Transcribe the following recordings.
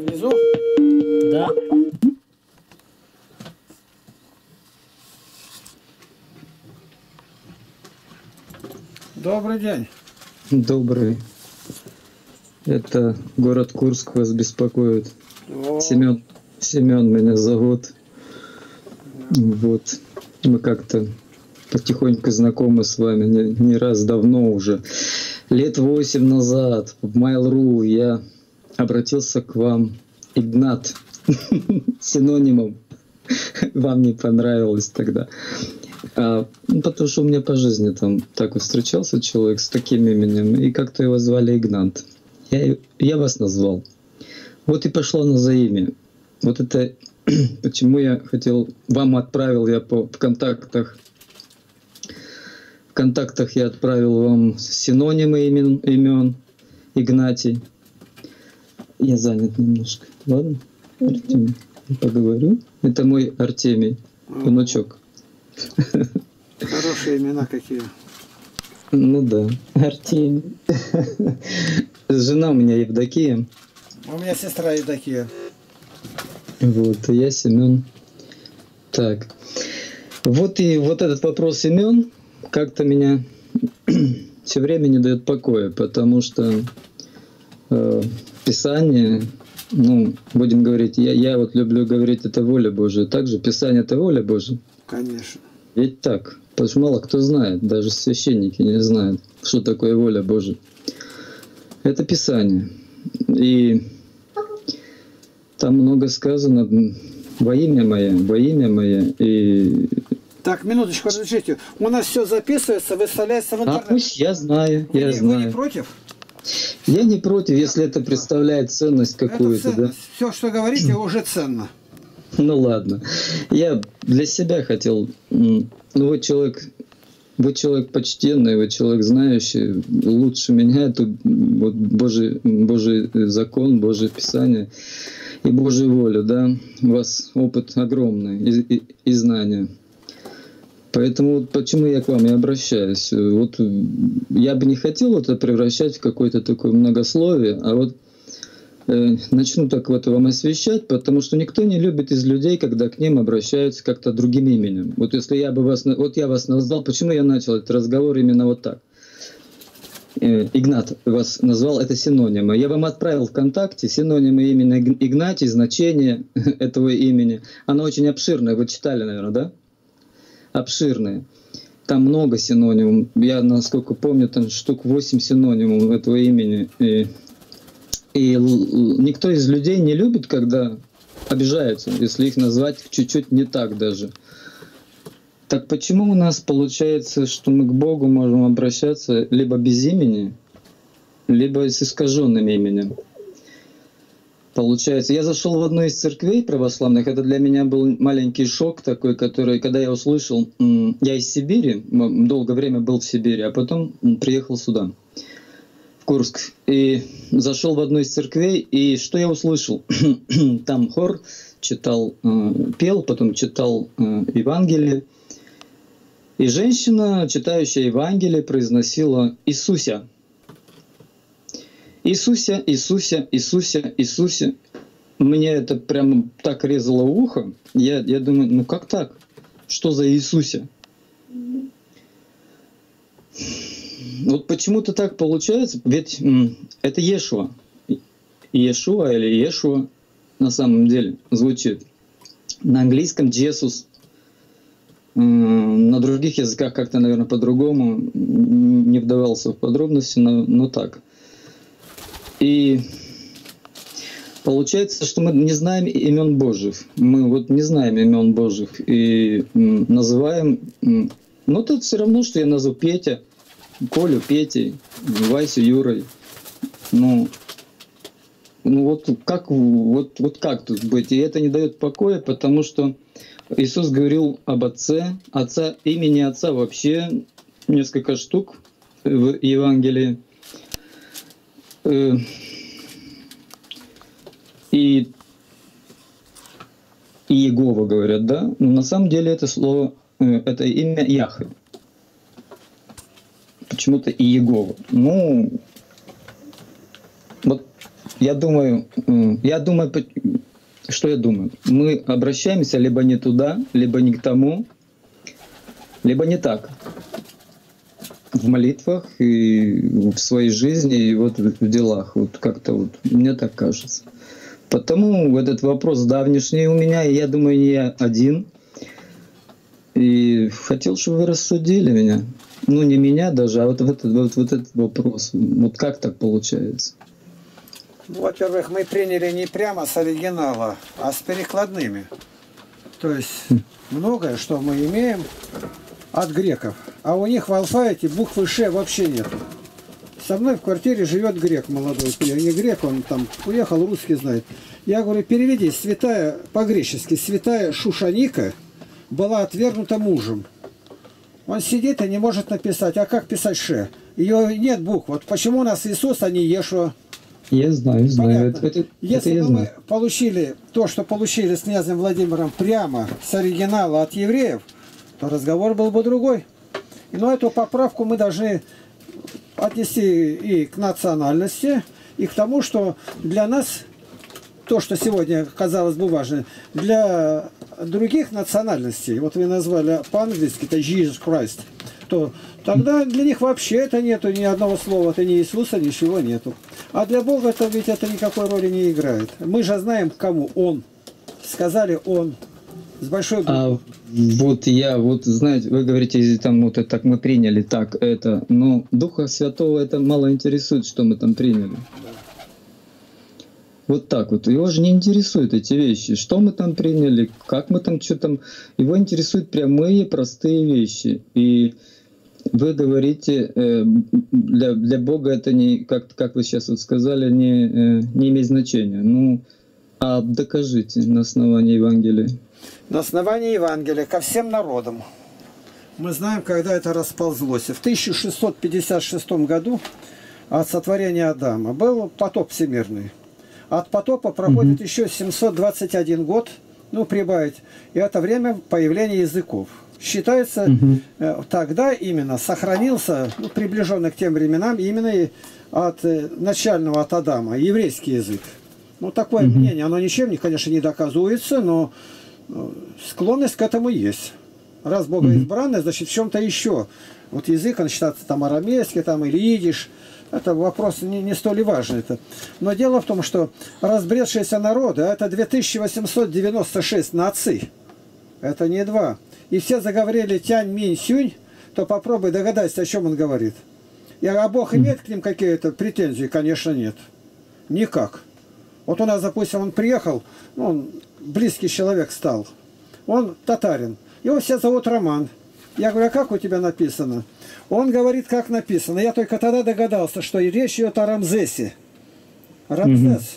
Внизу? Да. Добрый день. Добрый. Это город Курск вас беспокоит. О, Семен меня зовут. Вот. Мы как-то потихоньку знакомы с вами не раз, давно уже. Лет 8 назад в Mail.ru я обратился к вам, Игнат, синонимом. Вам не понравилось тогда. Потому что у меня по жизни там так вот встречался человек с таким именем, и как-то его звали Игнат. Я вас назвал. Вот и пошло на заимя. Вот это почему я хотел, вам отправил я в контактах. В контактах я отправил вам синонимы имен Игнатий. Я занят немножко. Ладно? Артемий, поговорю. Это мой Артемий, внучок. хорошие имена какие. Ну да, Артемий. Жена у меня Евдокия. У меня сестра Евдокия. Вот, и я Семен. Так. Вот и вот этот вопрос имен как-то меня все время не дает покоя, потому что Писание, ну, будем говорить, я вот люблю говорить, это воля Божия. Также Писание — это воля Божия. Конечно. Ведь так. Потому что мало кто знает, даже священники не знают, что такое воля Божия. Это Писание. И там много сказано во имя мое. И... Так, минуточку, разрешите. У нас все записывается, выставляется в интернет. Пусть, я знаю, Вы я не знаю. против? Я не против, если это представляет ценность какую-то, да. Все, что говорите, уже ценно. Ну ладно. Я для себя хотел... Ну, вы человек почтенный, вы человек знающий, лучше меня, это вот Божий закон, Божие Писание и Божью волю, да. У вас опыт огромный и знания. Поэтому вот почему я к вам и обращаюсь. Вот я бы не хотел это превращать в какое-то такое многословие, а вот начну так вот вам освещать, потому что никто не любит из людей, когда к ним обращаются как-то другим именем. Вот если я бы вас... Вот я вас назвал, почему я начал этот разговор именно вот так? Игнат вас назвал, это синонимы. Я вам отправил ВКонтакте синонимы имени Игнатий, значение этого имени. Оно очень обширное, вы читали, наверное, да? Обширное. Там много синонимов. Я, насколько помню, там штук 8 синонимов этого имени. И никто из людей не любит, когда обижаются, если их назвать чуть-чуть не так даже. Так почему у нас получается, что мы к Богу можем обращаться либо без имени, либо с искаженным именем? Получается, я зашел в одну из церквей православных, это для меня был маленький шок такой, который, когда я услышал, я из Сибири, долгое время был в Сибири, а потом приехал сюда, в Курск, и зашел в одну из церквей, и что я услышал? Там хор читал, пел, потом читал Евангелие, и женщина, читающая Евангелие, произносила «Иисуся». Иисуся, Иисуся, Иисуся, Иисуся. Мне это прямо так резало ухо. Я думаю, ну как так? Что за Иисуся? Вот почему-то так получается, ведь это Иешуа. Иешуа или Иешуа на самом деле звучит. На английском Джесус. На других языках как-то, наверное, по-другому. Не вдавался в подробности, но так. И получается, что мы не знаем имен Божьих. Мы вот не знаем имен Божьих и называем... Но это все равно, что я назову Петя, Колю Петей, Васю Юрой. Ну вот как тут быть? И это не дает покоя, потому что Иисус говорил об Отце. Имени Отца вообще несколько штук в Евангелии. И Иегова говорят, да? Но на самом деле это слово, это имя Яхве. Почему-то Иегова. Ну, вот что я думаю? Мы обращаемся либо не туда, либо не к тому, либо не так. В молитвах и в своей жизни, и вот в делах. Вот как-то вот, мне так кажется. Потому этот вопрос давнишний у меня, и я думаю, не я один. И хотел, чтобы вы рассудили меня. Ну, не меня даже, а вот этот вопрос. Вот как так получается? Во-первых, мы приняли не прямо с оригинала, а с перекладными. То есть многое, что мы имеем от греков. А у них в алфавите буквы «Ш» вообще нет. Со мной в квартире живет грек молодой. Не грек, он там уехал, русский знает. Я говорю, переведи, святая, по-гречески, святая Шушаника была отвергнута мужем. Он сидит и не может написать. А как писать «Ш»? Ее нет букв. Вот почему у нас Иисус, а не Ешуа? Я знаю. Если бы мы получили то, что получили с князем Владимиром прямо с оригинала от евреев, то разговор был бы другой. Но эту поправку мы должны отнести и к национальности, и к тому, что для нас то, что сегодня, казалось бы, важно, для других национальностей, вот вы назвали по-английски, это Jesus Christ, то тогда для них вообще это нету ни одного слова, это ни Иисуса, ничего нету. А для Бога это ведь это никакой роли не играет. Мы же знаем, кому Он. Сказали Он. С большой буквы. Вот знаете, вы говорите, там вот это так мы приняли, так это, но Духа Святого это мало интересует, что мы там приняли. Вот так вот. Его же не интересуют эти вещи. Что мы там приняли, как мы там, что там. Его интересуют прямые, простые вещи. И вы говорите, для Бога это не, как вы сейчас вот сказали, не имеет значения. Ну, а докажите на основании Евангелия. На основании Евангелия ко всем народам. Мы знаем, когда это расползлось. В 1656 году от сотворения Адама был потоп всемирный. От потопа проходит еще 721 год, ну, прибавить. И это время появления языков. Считается, тогда именно сохранился, ну, приближенный к тем временам, именно от начального, от Адама, еврейский язык. Ну, такое мнение, оно ничем, конечно, не доказывается, но склонность к этому есть. Раз Бога избранный, значит, в чем-то еще. Вот язык, он считается там арамейский, там или идиш. Это вопрос не столь и важный. Это. Но дело в том, что разбредшиеся народы, это 2896 наций. Это не два. И все заговорили Тянь, Минь, Сюнь, то попробуй догадайся, о чем он говорит. А Бог имеет к ним какие-то претензии? Конечно, нет. Никак. Вот у нас, допустим, он приехал, ну, он близкий человек стал. Он татарин. Его все зовут Роман. Я говорю, а как у тебя написано? Он говорит, как написано. Я только тогда догадался, что речь идет о Рамзесе. Рамзес.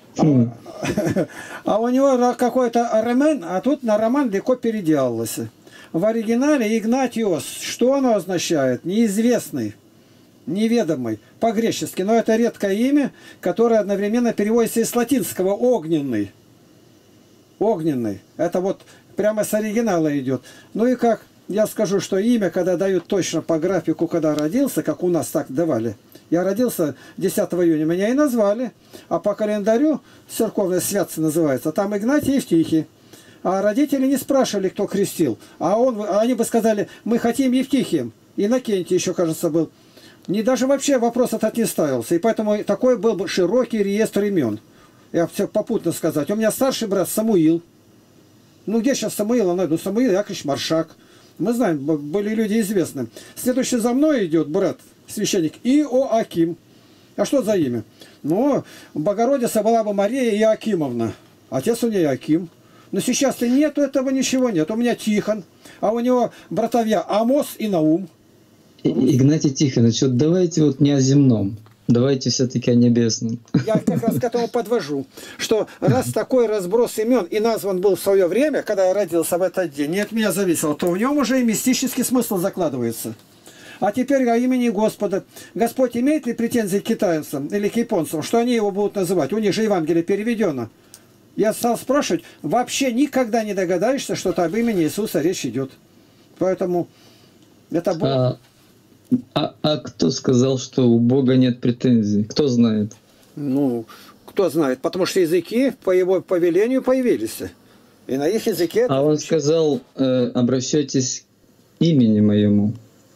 А у него какой-то Ромен, а тут на Роман легко переделалось. В оригинале Игнатиос. Что оно означает? Неизвестный. Неведомый. По-гречески. Но это редкое имя, которое одновременно переводится из латинского «огненный». Огненный. Это вот прямо с оригинала идет. Ну и как я скажу, что имя, когда дают точно по графику, когда родился, как у нас так давали. Я родился 10 июня, меня и назвали. А по календарю церковное святце называется. Там Игнатий Евтихий. А родители не спрашивали, кто крестил. А они бы сказали, мы хотим Евтихием. Иннокентий еще, кажется, был. Не даже вообще вопрос этот не ставился. И поэтому такой был бы широкий реестр имен. Я все попутно сказать. У меня старший брат Самуил. Ну где сейчас Самуила найду? Самуил Яковлевич Маршак. Мы знаем, были люди известны. Следующий за мной идет брат, священник Иоаким. А что за имя? Ну, Богородица была бы Мария Иоакимовна. Отец у нее Иоаким. Но сейчас-то нету этого, ничего нет. У меня Тихон. А у него братовья Амос и Наум. Игнатий Тихонович, вот давайте вот не о земном. Давайте все-таки о небесном. Я как раз к этому подвожу, что раз такой разброс имен и назван был в свое время, когда я родился в этот день, не от меня зависело, то в нем уже и мистический смысл закладывается. А теперь о имени Господа. Господь имеет ли претензии к китайцам или к японцам, что они его будут называть? У них же Евангелие переведено. Я стал спрашивать, вообще никогда не догадаешься, что об имени Иисуса речь идет. Поэтому это Бог. А кто сказал, что у Бога нет претензий? Кто знает? Ну, Кто знает? Потому что языки по его повелению появились. И на их языке... А он сказал, обращайтесь к имени моему.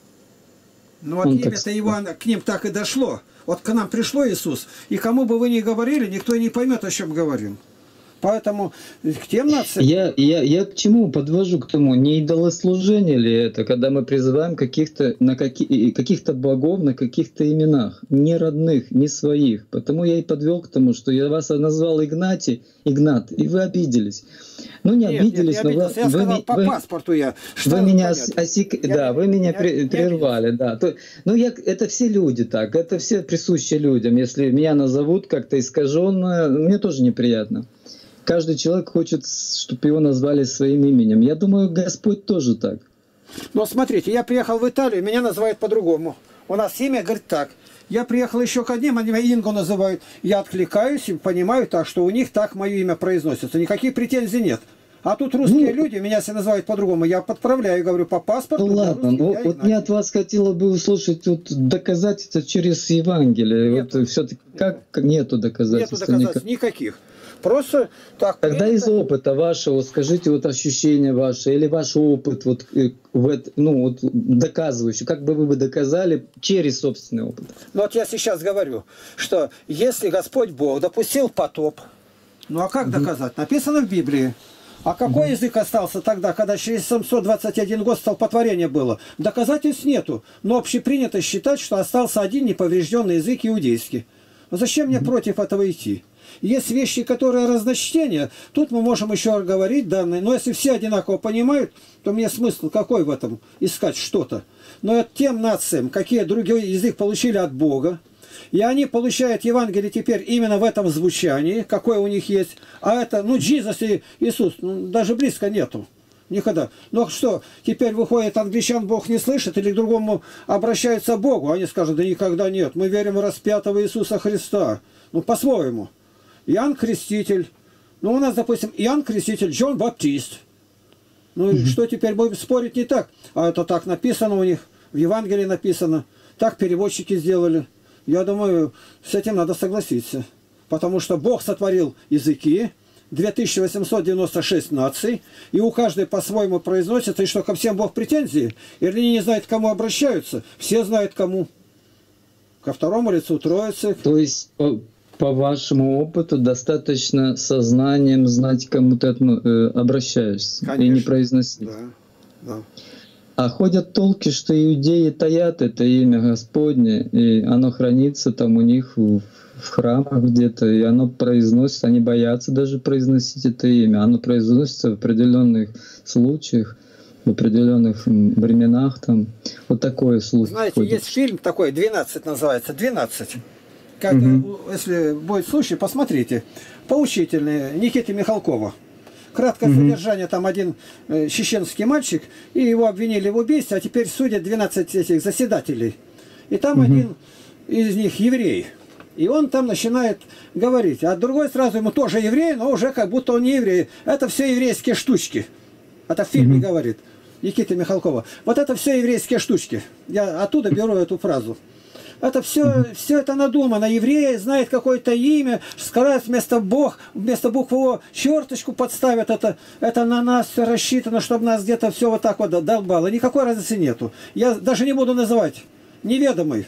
Ну вот имя-то его к ним так и дошло. Вот к нам пришло Иисус, и кому бы вы ни говорили, никто и не поймет, о чем говорим. Поэтому к тем нациям... Я к чему подвожу к тому? Не идолослужение ли это, когда мы призываем каких-то богов на каких-то именах, не родных, не своих? Потому я и подвел к тому, что я вас назвал Игнат, и вы обиделись. Ну не обиделись, но вы... Я сказал, по паспорту я. Вы меня прервали. Да. Это все люди так, это все присущие людям. Если меня назовут как-то искаженно, мне тоже неприятно. Каждый человек хочет, чтобы его назвали своим именем. Я думаю, Господь тоже так. Но смотрите, я приехал в Италию, меня называют по-другому. У нас имя, говорит, так. Я приехал еще к одним, они меня Инго называют. Я откликаюсь и понимаю так, что у них так мое имя произносится. Никаких претензий нет. А тут русские люди меня все называют по-другому. Я подправляю, говорю, по паспорту. Ну ладно, вот мне от вас хотелось бы услышать доказательства через Евангелие. Вот все-таки как нету доказательств? Нету доказательств никаких. Просто так. Тогда из опыта вашего скажите вот ощущения ваши или ваш опыт доказывающий, как бы вы доказали через собственный опыт. Ну вот я сейчас говорю, что если Господь Бог допустил потоп, ну а как доказать? Написано в Библии. А какой язык остался тогда, когда через 721 год столпотворение было? Доказательств нету, но общепринято считать, что остался один неповрежденный язык иудейский. Зачем мне против этого идти? Есть вещи, которые разночтения, тут мы можем еще говорить данные, но если все одинаково понимают, то мне смысл какой в этом искать что-то. Но тем нациям, какие другой язык получили от Бога, и они получают Евангелие теперь именно в этом звучании, какое у них есть, а это, Джизус и Иисус, даже близко нету. Никогда. Но что, теперь выходит, англичан Бог не слышит, или к другому обращаются к Богу, они скажут, да никогда нет, мы верим в распятого Иисуса Христа. По-своему. Иоанн Креститель. У нас, допустим, Иоанн Креститель, Джон Баптист. И что теперь будем спорить не так? А это так написано у них, в Евангелии написано. Так переводчики сделали. Я думаю, с этим надо согласиться. Потому что Бог сотворил языки, 2896 наций, и у каждой по-своему произносится, и что ко всем Бог претензии? Или они не знают, к кому обращаются? Все знают, кому. Ко второму лицу Троицы. То есть... По вашему опыту достаточно сознанием знать, к кому ты обращаешься. Конечно. И не произносить. Да. А ходят толки, что иудеи таят это имя Господне, и оно хранится там у них в храмах где-то, и оно произносится, они боятся даже произносить это имя. Оно произносится в определенных случаях, в определенных временах. Там. Вот такое случай. Знаете, ходит. Есть фильм такой, 12 называется, 12. Если будет случай, посмотрите. Поучительный, Никиты Михалкова. Краткое содержание, там один чеченский мальчик, и его обвинили в убийстве, а теперь судят 12 этих заседателей. И там один из них еврей. И он там начинает говорить. А другой сразу ему тоже еврей, но уже как будто он не еврей. Это все еврейские штучки. Это в фильме говорит Никита Михалкова. Вот это все еврейские штучки. Я оттуда беру эту фразу. Это все это надумано. Евреи знают какое-то имя, скажут вместо буквы черточку подставят. Это на нас все рассчитано, чтобы нас где-то все вот так вот долбало. Никакой разницы нету. Я даже не буду называть. Неведомый.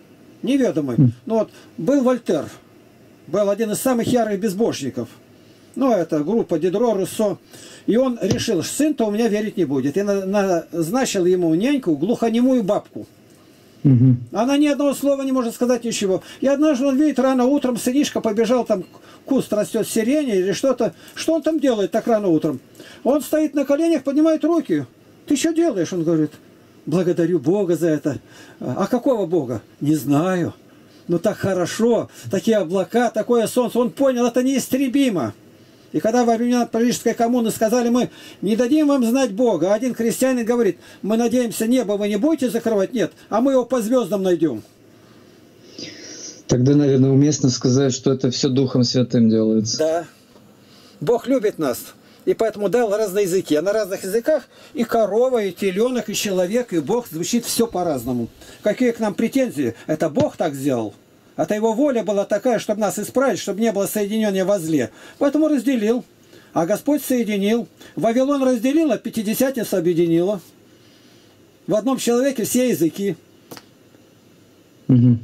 Был Вольтер. Был один из самых ярых безбожников. Это группа Дидро, Руссо. И он решил, что сын-то у меня верить не будет. И назначил ему няньку, глухонемую бабку. Она ни одного слова не может сказать, ничего. И однажды он видит, рано утром сынишка побежал, там куст растет сирени или что-то. Что он там делает так рано утром? Он стоит на коленях, поднимает руки. Ты что делаешь? Он говорит, благодарю Бога за это. А какого Бога? Не знаю. Так хорошо, такие облака, такое солнце. Он понял, это неистребимо. И когда во времена Парижской коммуны сказали, мы не дадим вам знать Бога, один крестьянин говорит, мы надеемся, небо вы не будете закрывать? Нет, а мы его по звездам найдем. Тогда, наверное, уместно сказать, что это все Духом Святым делается. Да. Бог любит нас. И поэтому дал разные языки. А на разных языках и корова, и теленок, и человек, и Бог звучит все по-разному. Какие к нам претензии? Это Бог так сделал. Это его воля была такая, чтобы нас исправить, чтобы не было соединения во зле. Поэтому разделил. А Господь соединил. Вавилон разделил, а Пятидесятница объединила. В одном человеке все языки. Угу.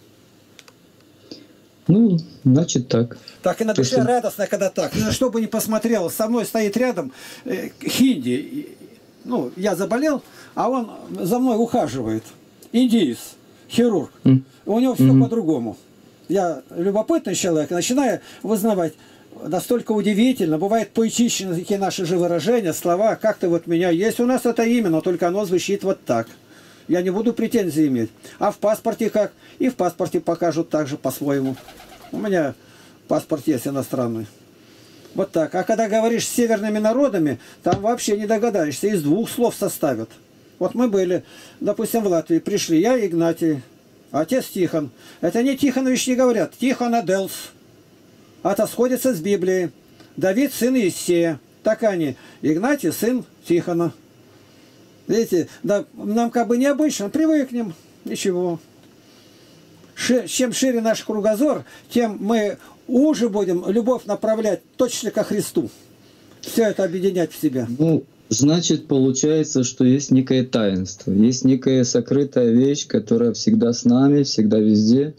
Ну, значит так. Так и на душе радостно, когда так. Ни на что бы не посмотрел. Со мной стоит рядом хинди. Ну, я заболел, а он за мной ухаживает. Индиец, хирург. У него все по-другому. Я любопытный человек, начинаю вызнавать. Настолько удивительно. Бывает поэтичны такие наши же выражения, слова. Как-то вот меня есть у нас это имя, но только оно звучит вот так. Я не буду претензий иметь. А в паспорте как? И в паспорте покажут так же по-своему. У меня паспорт есть иностранный. Вот так. А когда говоришь с северными народами, там вообще не догадаешься. Из двух слов составят. Вот мы были, допустим, в Латвии. Пришли я, Игнатий, отец Тихон. Это не Тихонович не говорят. Тихон Аделс. Это сходится с Библией. Давид, сын Иисея. Так они. Игнатий, сын Тихона. Видите, да, нам как бы необычно. Привыкнем. Ничего. Чем шире наш кругозор, тем мы уже будем любовь направлять точно ко Христу. Все это объединять в себя. Ну, значит, получается, что есть некое таинство. Есть некая сокрытая вещь, которая всегда с нами, всегда везде.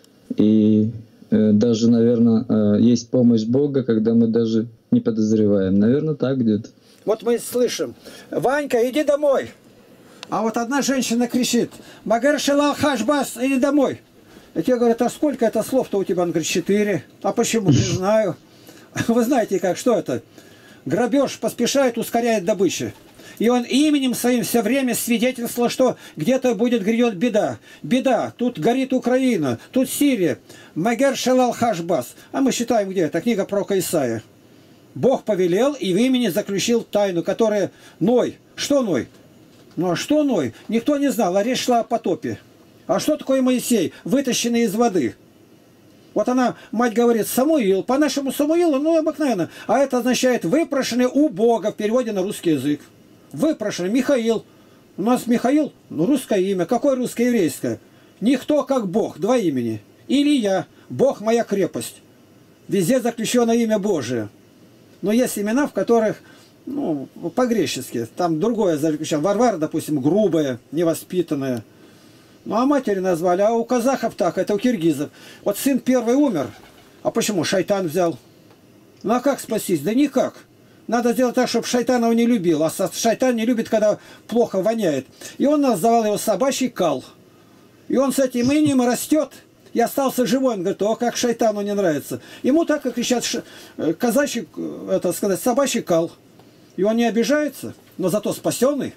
И даже, наверное, есть помощь Бога, когда мы даже не подозреваем. Наверное, так где-то. Вот мы слышим: Ванька, иди домой. А вот одна женщина кричит: Магар Шелал Хашбас, иди домой. И те говорят: а сколько это слов-то у тебя? Он говорит: 4. А почему? Не знаю. Вы знаете как, что это? Грабеж поспешает, ускоряет добычу. И он именем своим все время свидетельствовал, что где-то будет грядет беда. Беда. Тут горит Украина, тут Сирия. Магер Шелал Хашбас. А мы считаем, где это? Книга пророка Исаия. Бог повелел и в имени заключил тайну, которая Ной. Что Ной? Ну а что Ной? Никто не знал, а речь шла о потопе. А что такое Моисей, вытащенный из воды? Вот она, мать говорит, Самуил. По-нашему Самуилу, ну обыкновенно. А это означает выпрошенный у Бога в переводе на русский язык. Выпрошенный Михаил. У нас Михаил, ну русское имя. Какое русское еврейское? Никто как Бог, два имени. Илья, Бог моя крепость. Везде заключено имя Божие. Но есть имена, в которых, ну, по-гречески, там другое заключено. Варвара, допустим, грубая, невоспитанная. Ну, а матери назвали, а у казахов так, это у киргизов. Вот сын первый умер, а почему? Шайтан взял. Ну, а как спастись? Да никак. Надо сделать так, чтобы шайтан его не любил. А шайтан не любит, когда плохо воняет. И он называл его собачий кал. И он с этим именем растет. И остался живой. Он говорит: о, как шайтану не нравится. Ему так и кричат казачий, это сказать, собачий кал. И он не обижается, но зато спасенный.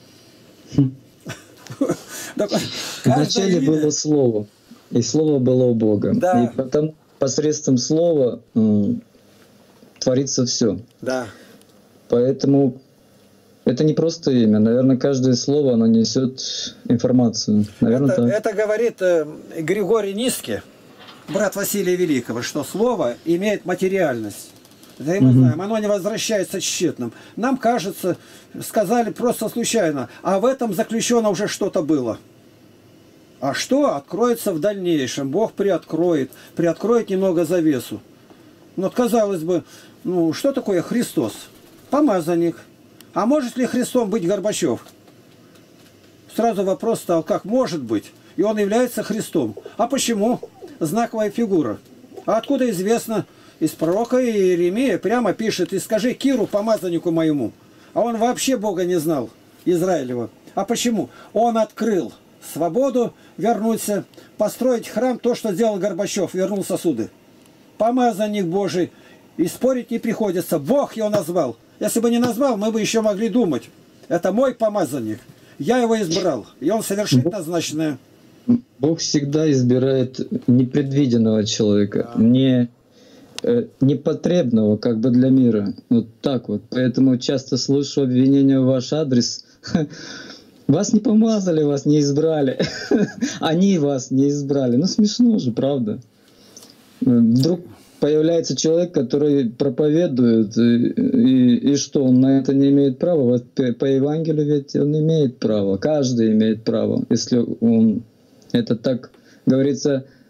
Вначале было Слово, и Слово было у Бога. Да. И потом посредством Слова творится все. Да. Поэтому это не просто имя. Наверное, каждое слово, оно несет информацию. Наверное, так. Это говорит Григорий Низкий, брат Василия Великого, что слово имеет материальность. Да и мы знаем, оно не возвращается тщетным. Нам кажется, сказали просто случайно, а в этом заключено уже что-то было. А что откроется в дальнейшем? Бог приоткроет немного завесу. Но, казалось бы, ну что такое Христос? Помазанник. А может ли Христом быть Горбачев? Сразу вопрос стал, как может быть? И он является Христом. А почему? Знаковая фигура. А откуда известно? Из пророка Иеремия прямо пишет: и скажи Киру, помазаннику моему. А он вообще Бога не знал, Израилева. А почему? Он открыл свободу, вернуться, построить храм, то, что сделал Горбачев, вернул сосуды. Помазанник Божий. И спорить не приходится. Бог его назвал. Если бы не назвал, мы бы еще могли думать: это мой помазанник. Я его избрал. И он совершит назначенное. Бог всегда избирает непредвиденного человека, непотребного как бы для мира. Вот так вот. Поэтому часто слышу обвинения в ваш адрес. Вас не помазали, вас не избрали. Они вас не избрали. Ну смешно же, правда? Вдруг появляется человек, который проповедует, и что, он на это не имеет права? Вот по Евангелию ведь он имеет право, каждый имеет право, если он, это так говорится,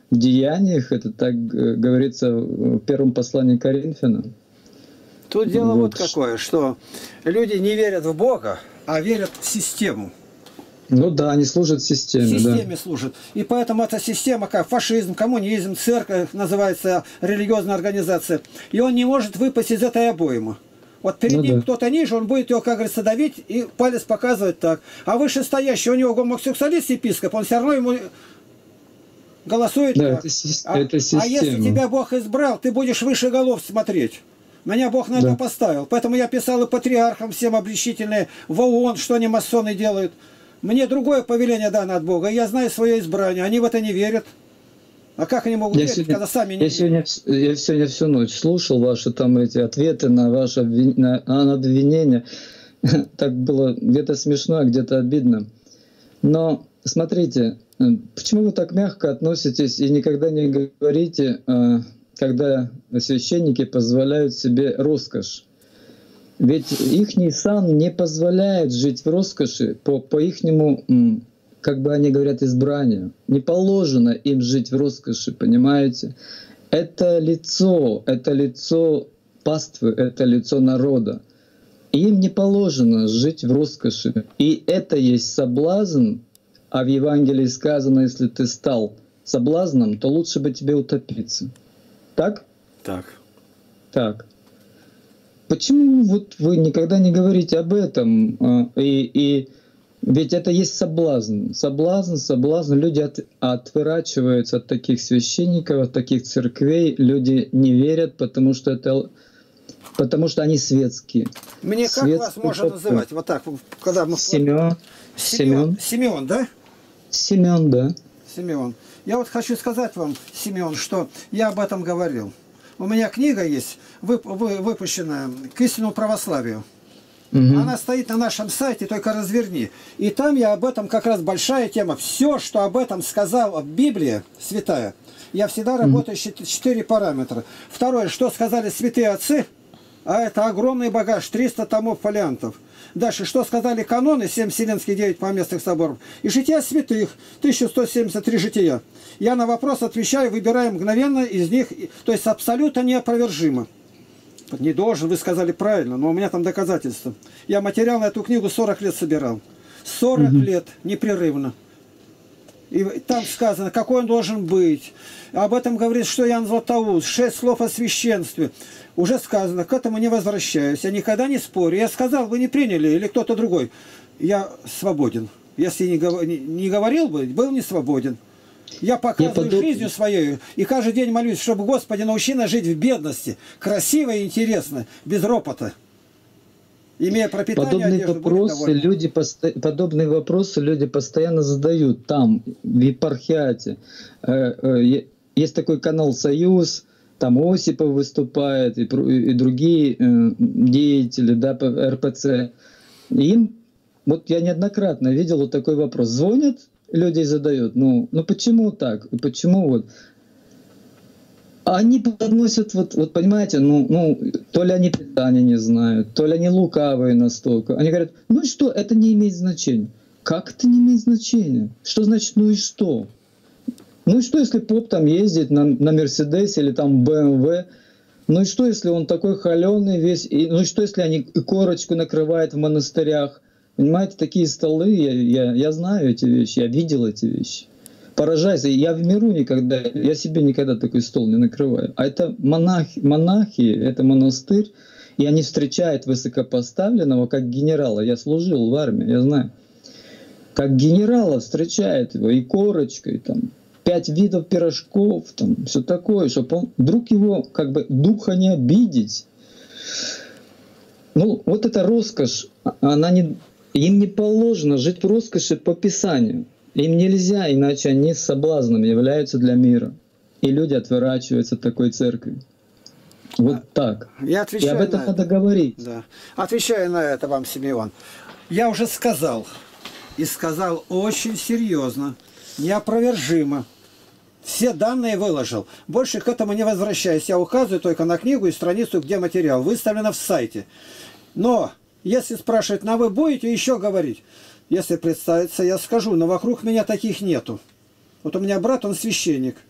в деяниях, это так говорится в первом послании к Коринфянам. Тут дело вот какое, что люди не верят в Бога, а верят в систему. Ну да, они служат системе. Системе служат. И поэтому эта система, как фашизм, коммунизм, церковь, называется религиозная организация, и он не может выпасть из этой обоймы. Вот перед ним кто-то ниже, он будет его, как говорится, давить и палец показывать так. А вышестоящий, у него гомосексуалист епископ, он все равно ему голосует так. Это система. А если тебя Бог избрал, ты будешь выше голов смотреть. Меня Бог на это поставил. Поэтому я писал и патриархам всем обличительные, в ООН, что они масоны делают. Мне другое повеление дано от Бога. Я знаю свое избрание. Они в это не верят. А как они могут верить, когда сами не верят? Я сегодня всю ночь слушал ваши там эти ответы на ваши обвинения. Так было где-то смешно, а где-то обидно. Но смотрите, почему вы так мягко относитесь и никогда не говорите, когда священники позволяют себе роскошь? Ведь ихний сан не позволяет жить в роскоши по ихнему, как бы они говорят, избранию. Не положено им жить в роскоши, понимаете? Это лицо паствы, это лицо народа. Им не положено жить в роскоши. И это есть соблазн, а в Евангелии сказано, если ты стал соблазном, то лучше бы тебе утопиться. Так? Так. Так. Почему вот вы никогда не говорите об этом? Ведь это есть соблазн. Соблазн. Люди отворачиваются от таких священников, от таких церквей. Люди не верят, потому что они светские. Мне как вас можно называть? Вот так, когда мы... Семен, да? Семен, да. Семен. Я вот хочу сказать вам, Семен, что я об этом говорил. У меня книга есть, выпущенная «К истинному православию». Она стоит на нашем сайте, только разверни. И там я об этом, как раз большая тема. Все, что об этом сказала Библия Святая, я всегда работаю 4 параметра. Второе, что сказали святые отцы, а это огромный багаж, 300 томов фолиантов. Дальше, что сказали каноны, 7 вселенских, 9 поместных соборов. И жития святых, 1173 жития. Я на вопрос отвечаю, выбираю мгновенно из них, то есть абсолютно неопровержимо. Не должен, вы сказали правильно, но у меня там доказательства. Я материал на эту книгу 40 лет собирал. 40 лет непрерывно. И там сказано, какой он должен быть. Об этом говорит, что Иоанн Златоуст, 6 слов о священстве. Уже сказано, к этому не возвращаюсь. Я никогда не спорю. Я сказал, вы не приняли, или кто-то другой. Я свободен. Если не говорил бы, был не свободен. Я показываю жизнью своей, и каждый день молюсь, чтобы, Господи, научи нас жить в бедности, красиво и интересно, без ропота. Имея пропитание, подобные вопросы люди постоянно задают там, в епархиате. Есть такой канал «Союз», там Осипов выступает, и другие деятели, да, РПЦ. И им, вот я неоднократно видел вот такой вопрос. Звонят, людей задают, ну почему так? Почему вот? Они подносят, вот понимаете, то ли они питания не знают, то ли они лукавые настолько. Они говорят, ну и что, это не имеет значения. Как это не имеет значения? Что значит ну и что? Ну и что, если поп там ездит на Мерседесе или там БМВ? Ну и что, если он такой холеный весь? Ну и что, если они корочку накрывают в монастырях? Понимаете, такие столы, я знаю эти вещи, я видел эти вещи. Поражайся, я в миру никогда, я себе никогда такой стол не накрываю. А это монахи, это монастырь, и они встречают высокопоставленного как генерала. Я служил в армии, я знаю. Как генерала встречает его и корочкой, там, 5 видов пирожков, там, все такое, чтобы он, вдруг его как бы духа не обидеть. Ну, вот эта роскошь, им не положено жить в роскоши по Писанию. Им нельзя, иначе они с соблазном являются для мира. И люди отворачиваются от такой церкви. Вот так. И об этом надо говорить. Да. Отвечаю на это вам, Симеон. Я уже сказал. И сказал очень серьезно. Неопровержимо. Все данные выложил. Больше к этому не возвращаюсь. Я указываю только на книгу и страницу, где материал. Выставлено в сайте. Но, если спрашивать, вы будете еще говорить? Если представиться, я скажу, но вокруг меня таких нету. Вот у меня брат, он священник.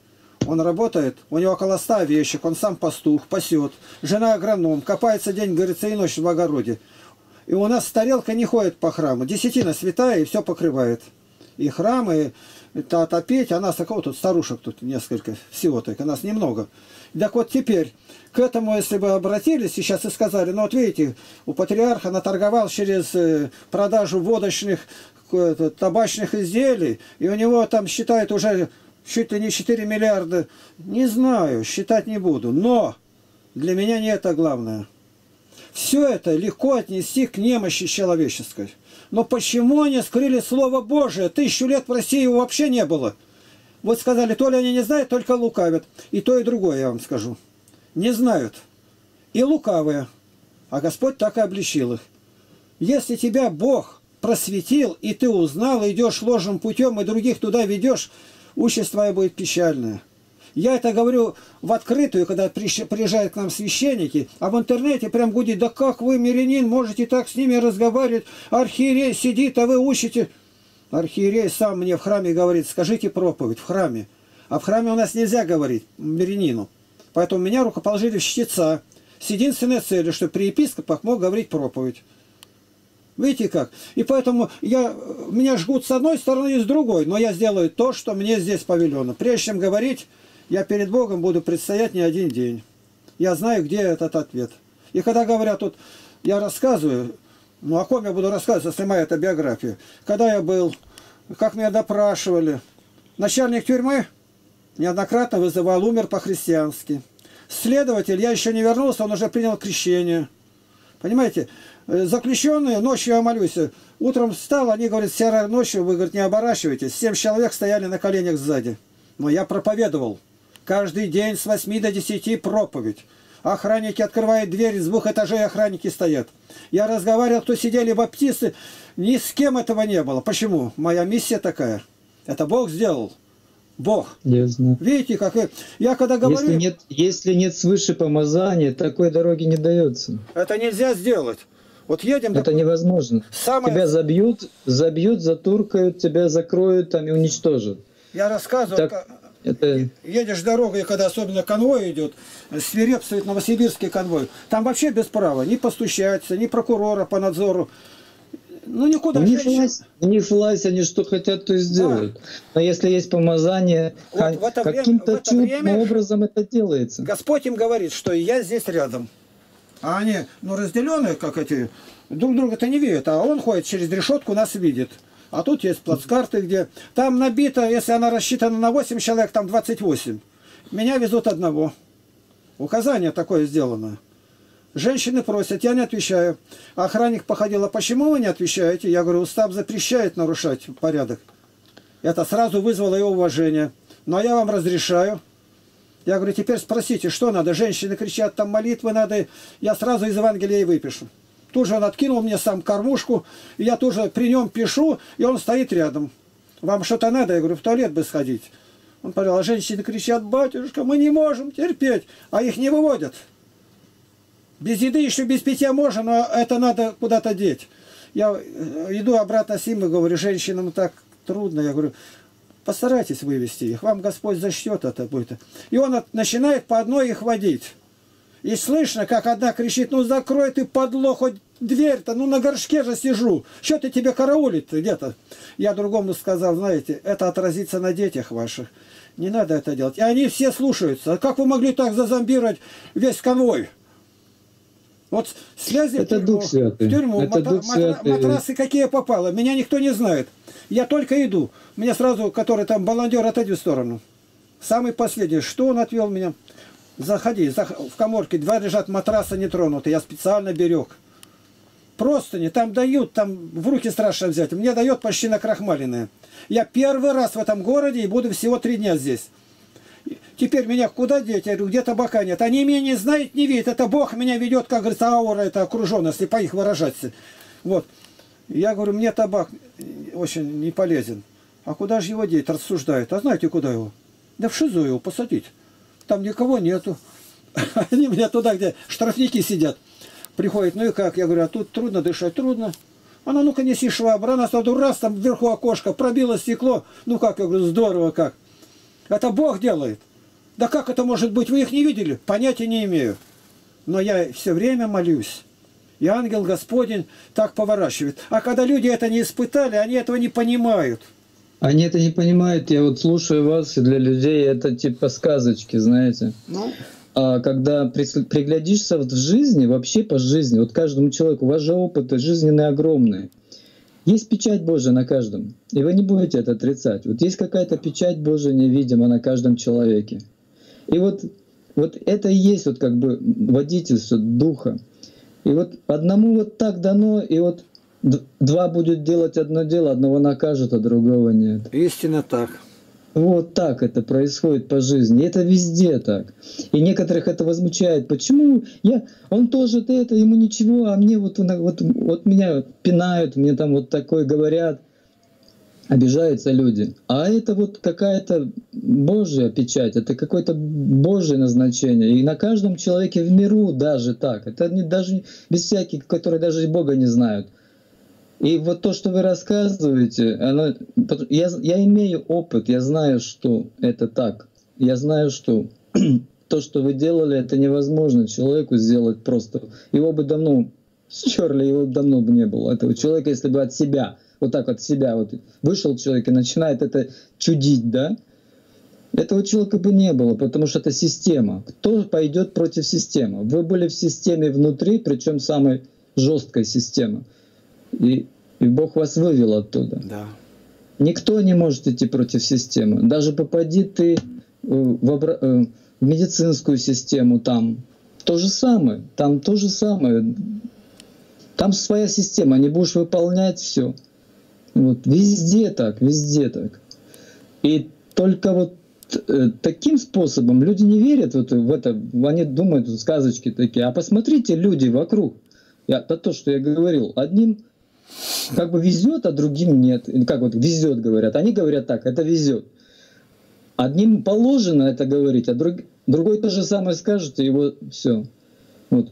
Он работает, у него около 100 овечек, он сам пастух, пасет. Жена агроном, копается день, говорится, и ночь в огороде. И у нас тарелка не ходит по храму. Десятина святая и все покрывает. И храм, и отопеть, а нас такого тут старушек тут несколько, всего только, нас немного. Так вот теперь, к этому, если бы обратились сейчас и сказали, ну вот видите, у патриарха наторговал через продажу водочных, табачных изделий, и у него там считают уже чуть ли не 4 миллиарда. Не знаю, считать не буду, но для меня не это главное. Все это легко отнести к немощи человеческой. Но почему они скрыли Слово Божие? 1000 лет в России его вообще не было. Вот сказали, то ли они не знают, только лукавят. И то, и другое, я вам скажу. Не знают. И лукавые. А Господь так и обличил их. Если тебя Бог просветил, и ты узнал, и идешь ложным путем, и других туда ведешь, участь твоя будет печальная. Я это говорю в открытую, когда приезжают к нам священники, а в интернете прям гудит, да как вы, мирянин, можете так с ними разговаривать, архиерей сидит, а вы учите. Архиерей сам мне в храме говорит, скажите проповедь в храме. А в храме у нас нельзя говорить мирянину. Поэтому меня рукоположили в чтеца с единственной целью, чтобы при епископах мог говорить проповедь. Видите как? И поэтому меня жгут с одной стороны и с другой, но я сделаю то, что мне здесь повелено. Прежде чем говорить, я перед Богом буду предстоять не один день. Я знаю, где этот ответ. И когда говорят, тут я рассказываю, ну о ком я буду рассказывать, если моя это биография. Когда я был, как меня допрашивали. Начальник тюрьмы неоднократно вызывал, умер по-христиански. Следователь, я еще не вернулся, он уже принял крещение. Понимаете? Заключенные, ночью я молюсь, утром встал, они говорят, вся ночью, вы, говорит, не оборачивайтесь. 7 человек стояли на коленях сзади. Но я проповедовал. Каждый день с 8 до 10 проповедь. Охранники открывают дверь, с 2 этажей охранники стоят. Я разговаривал, кто сидели баптисты, ни с кем этого не было. Почему? Моя миссия такая. Это Бог сделал. Бог. Ясно. Видите, как я когда говорю... Если нет свыше помазания, такой дороги не дается. Это нельзя сделать. Вот едем... Это невозможно. Тебя забьют, затуркают, тебя закроют там и уничтожат. Я рассказывал, так, едешь дорогой, когда особенно конвой идет, свирепствует новосибирский конвой, там вообще без права ни постучаться, ни прокурора по надзору. Ну никуда. Не власть, они что хотят, то и сделают. Да. Но если есть помазание, вот каким-то чудным образом это делается. Господь им говорит, что я здесь рядом. А они, ну, разделенные, как эти, друг друга-то не видят, а он ходит через решетку, нас видит. А тут есть плацкарты, где там набито, если она рассчитана на 8 человек, там 28. Меня везут одного. Указание такое сделано. Женщины просят, я не отвечаю. Охранник походил, а почему вы не отвечаете? Я говорю, устав запрещает нарушать порядок. Это сразу вызвало его уважение. Но я вам разрешаю. Я говорю, теперь спросите, что надо? Женщины кричат, там молитвы надо. Я сразу из Евангелия выпишу. Тут же он откинул мне сам кормушку, и я тут же при нем пишу, и он стоит рядом. Вам что-то надо? Я говорю, в туалет бы сходить. Он говорил, а женщины кричат, батюшка, мы не можем терпеть, а их не выводят. Без еды еще без питья можно, но это надо куда-то деть. Я иду обратно с ним и говорю, женщинам так трудно. Я говорю, постарайтесь вывести их, вам Господь зачтет это будет. И он начинает по одной их водить. И слышно, как одна кричит, ну закрой ты, подло, хоть дверь-то, ну на горшке же сижу. Что ты тебе караулит где-то? Я другому сказал, знаете, это отразится на детях ваших. Не надо это делать. И они все слушаются. А как вы могли так зазомбировать весь конвой? Вот слезли это в тюрьму, матрасы какие попало, меня никто не знает. Я только иду. Меня сразу, который там баландер, отойди в сторону. Самый последний, что он отвел меня? Заходи, в каморке 2 лежат матраса нетронутые, я специально берег. Простыни, там дают, там в руки страшно взять. Мне дает почти накрахмаленные. Я первый раз в этом городе и буду всего 3 дня здесь. Теперь меня куда деть? Я говорю, где табака нет. Они меня не знают, не видят. Это Бог меня ведет, как говорится, аура это окружена, если по их выражаться. Вот. Я говорю, мне табак очень не полезен. А куда же его деть? Рассуждают. А знаете, куда его? Да в ШИЗО его посадить. Там никого нету. Они меня туда, где штрафники сидят. Приходят, ну и как? Я говорю, а тут трудно дышать, трудно. Она, ну-ка неси швабру. Она сразу раз, там вверху окошко, пробило стекло. Ну как? Я говорю, здорово как. Это Бог делает. Да как это может быть? Вы их не видели? Понятия не имею. Но я все время молюсь. И ангел Господень так поворачивает. А когда люди это не испытали, они этого не понимают. Они это не понимают. Я вот слушаю вас, и для людей это типа сказочки, знаете. Ну. А когда приглядишься вот в жизни, вообще по жизни, вот каждому человеку, у вас же опыты жизненные огромные. Есть печать Божия на каждом, и вы не будете это отрицать. Вот есть какая-то печать Божия невидима на каждом человеке. И вот это и есть вот как бы водительство Духа. И вот одному вот так дано, и вот два будет делать одно дело, одного накажут, а другого нет. Истинно так. Вот так это происходит по жизни. И это везде так. И некоторых это возмущает. Почему он тоже это, ему ничего, а мне вот меня пинают, мне там вот такое говорят. Обижаются люди. А это вот какая-то Божья печать, это какое-то Божье назначение. И на каждом человеке в миру даже так. Это даже без всяких, которые даже Бога не знают. И вот то, что вы рассказываете, я имею опыт, я знаю, что это так. Я знаю, что то, что вы делали, это невозможно человеку сделать просто. Его бы давно стерли, его давно бы не было. Этого человека, если бы от себя, вот так от себя вот вышел человек и начинает это чудить, да? Этого человека бы не было, потому что это система. Кто пойдет против системы? Вы были в системе внутри, причем самой жесткой системы. И Бог вас вывел оттуда. Да. Никто не может идти против системы. Даже попади ты в медицинскую систему, там то же самое. Там то же самое. Там своя система, не будешь выполнять все. Вот. Везде так, везде так. И только вот таким способом люди не верят в это. Они думают, сказочки такие. А посмотрите, люди вокруг. Это то, что я говорил. Одним как бы везет, а другим нет. Как вот везет, говорят. Они говорят так, это везет. Одним положено это говорить, а другой то же самое скажет, и его все. Вот.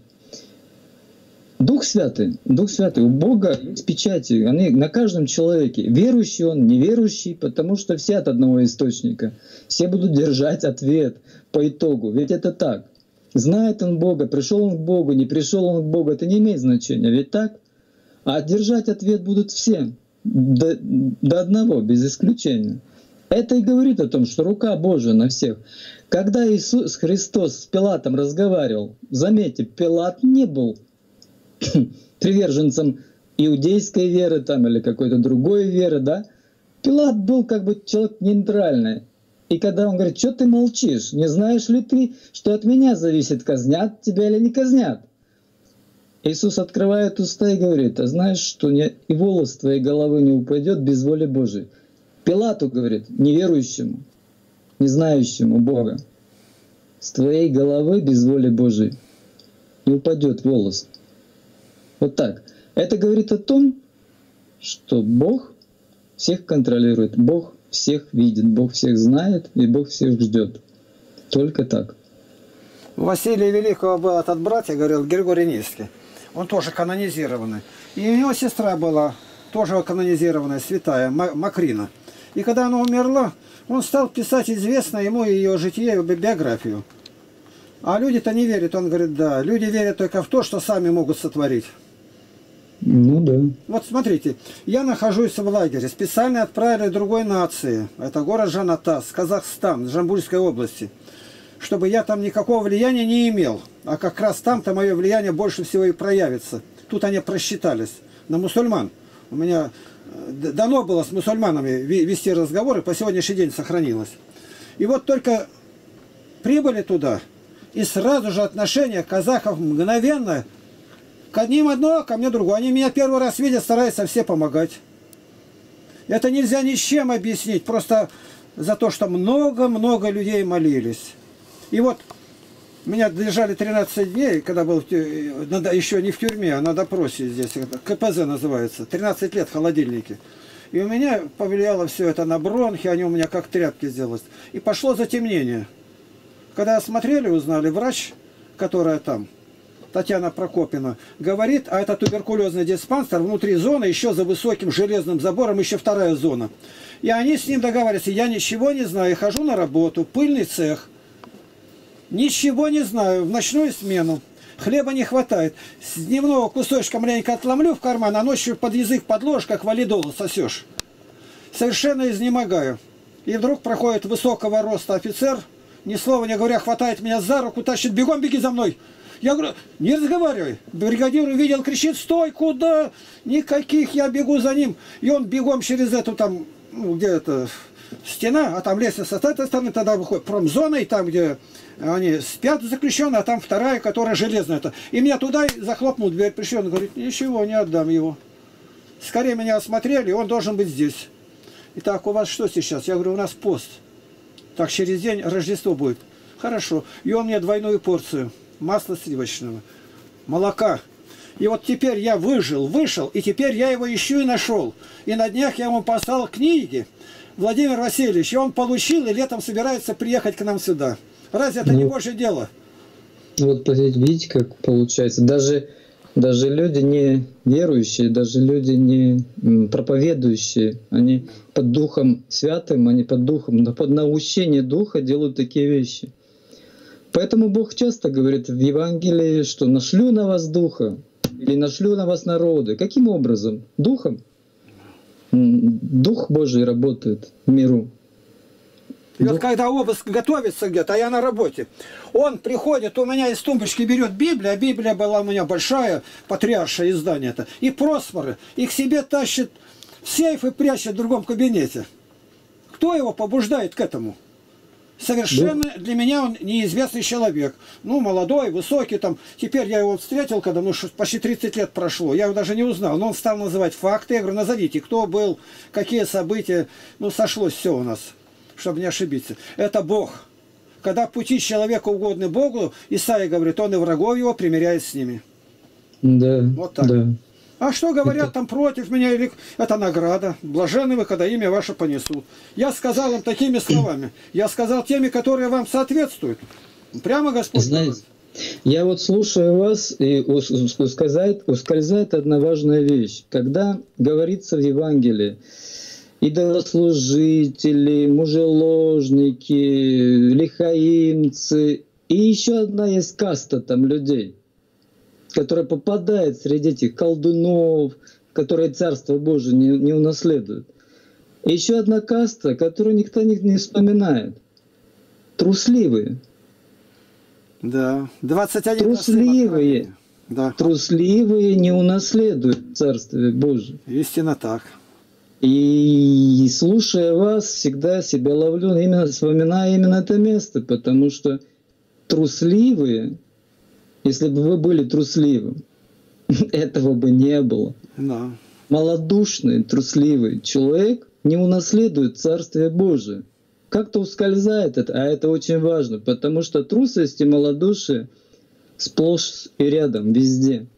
Дух Святый, у Бога есть печати, они на каждом человеке. Верующий он, неверующий, потому что все от одного источника. Все будут держать ответ по итогу. Ведь это так. Знает он Бога, пришел он к Богу, не пришел он к Богу, это не имеет значения. Ведь так? А держать ответ будут все, до одного, без исключения. Это и говорит о том, что рука Божия на всех. Когда Иисус Христос с Пилатом разговаривал, заметьте, Пилат не был приверженцем иудейской веры там, или какой-то другой веры, да? Пилат был как бы человек нейтральный. И когда он говорит, что ты молчишь, не знаешь ли ты, что от меня зависит, казнят тебя или не казнят? Иисус открывает уста и говорит, а знаешь, что и волос твоей головы не упадет без воли Божией. Пилату говорит, неверующему, не знающему Бога, с твоей головы без воли Божией не упадет волос. Вот так. Это говорит о том, что Бог всех контролирует, Бог всех видит, Бог всех знает и Бог всех ждет. Только так. У Василия Великого был этот брат, я говорил, Григорий Низкий. Он тоже канонизированный. И у него сестра была тоже канонизированная, святая, Макрина. И когда она умерла, он стал писать известно ему ее житие, биографию. А люди-то не верят. Он говорит, да, люди верят только в то, что сами могут сотворить. Ну да. Вот смотрите, я нахожусь в лагере, специально отправили другой нации. Это город Жанатас, Казахстан, Жамбульской области. Чтобы я там никакого влияния не имел. А как раз там-то мое влияние больше всего и проявится. Тут они просчитались. На мусульман. У меня дано было с мусульманами вести разговоры, по сегодняшний день сохранилось. И вот только прибыли туда, и сразу же отношение казахов мгновенно, к одним одно, ко мне другое. Они меня первый раз видят, стараются все помогать. Это нельзя ни с чем объяснить, просто за то, что много-много людей молились. И вот меня держали 13 дней, когда был еще не в тюрьме, а на допросе здесь, КПЗ называется, 13 лет в холодильнике. И у меня повлияло все это на бронхи, они у меня как тряпки сделались. И пошло затемнение. Когда осмотрели, узнали, врач, которая там, Татьяна Прокопина, говорит, а это туберкулезный диспансер, внутри зоны, еще за высоким железным забором, еще вторая зона. И они с ним договаривались, я ничего не знаю, хожу на работу, пыльный цех. Ничего не знаю. В ночную смену. Хлеба не хватает. С дневного кусочка маленько отломлю в карман, а ночью под язык подложишь, как валидолу сосешь. Совершенно изнемогаю. И вдруг проходит высокого роста офицер, ни слова не говоря, хватает меня за руку, тащит: бегом, беги за мной. Я говорю: не разговаривай. Бригадир увидел, кричит: стой, куда? Никаких, я бегу за ним. И он бегом через эту там, ну, где это, стена, а там лестница с этой стороны, тогда выходит промзона, и там, где они спят заключенные, а там вторая, которая железная. И меня туда захлопнул дверь. Пришел, он говорит: ничего, не отдам его. Скорее меня осмотрели, он должен быть здесь. Итак, у вас что сейчас? Я говорю: у нас пост. Так, через день Рождество будет. Хорошо. И он мне двойную порцию масла сливочного, молока. И вот теперь я вышел, и теперь я его ищу и нашел. И на днях я ему послал книги, Владимир Васильевич, и он получил, и летом собирается приехать к нам сюда. Разве это не Божье дело? Вот видите, как получается. Даже люди не верующие, даже люди не проповедующие, они под Духом Святым, они под Духом, под наущение Духа делают такие вещи. Поэтому Бог часто говорит в Евангелии, что нашлю на вас Духа, или нашлю на вас народы. Каким образом? Духом. Дух Божий работает в миру. И вот когда обыск готовится где-то, а я на работе, он приходит, у меня из тумбочки берет Библию, а Библия была у меня большая, патриаршее издание это, и просморы, и к себе тащит в сейф и прячет в другом кабинете. Кто его побуждает к этому? Совершенно для меня он неизвестный человек. Ну, молодой, высокий там. Теперь я его встретил, когда почти 30 лет прошло. Я его даже не узнал. Но он стал называть факты. Я говорю: назовите, кто был, какие события. Ну, сошлось все у нас, чтобы не ошибиться. Это Бог. Когда пути человека угодны Богу, Исаия говорит, он и врагов его примиряет с ними. Да, вот так. Да. А что говорят там против меня? Или это награда. Блаженны вы, когда имя ваше понесут. Я сказал им такими словами. Я сказал теми, которые вам соответствуют. Прямо Господь. Знаете, я вот слушаю вас, и ускользает одна важная вещь. Когда говорится в Евангелии: идолослужители, мужеложники, лихаимцы, и еще одна есть каста там людей, которая попадает среди этих колдунов, которые Царство Божие не унаследуют. И еще одна каста, которую никто не вспоминает. Трусливые. Да, 21. Трусливые. Да. Трусливые не унаследуют Царствие Божие. Истинно так. И слушая вас, всегда себя ловлю, вспоминая именно это место, потому что трусливые, если бы вы были трусливым, этого бы не было. Да. Малодушный, трусливый человек не унаследует Царствие Божие. Как-то ускользает это, а это очень важно, потому что трусость и малодушие сплошь и рядом, везде.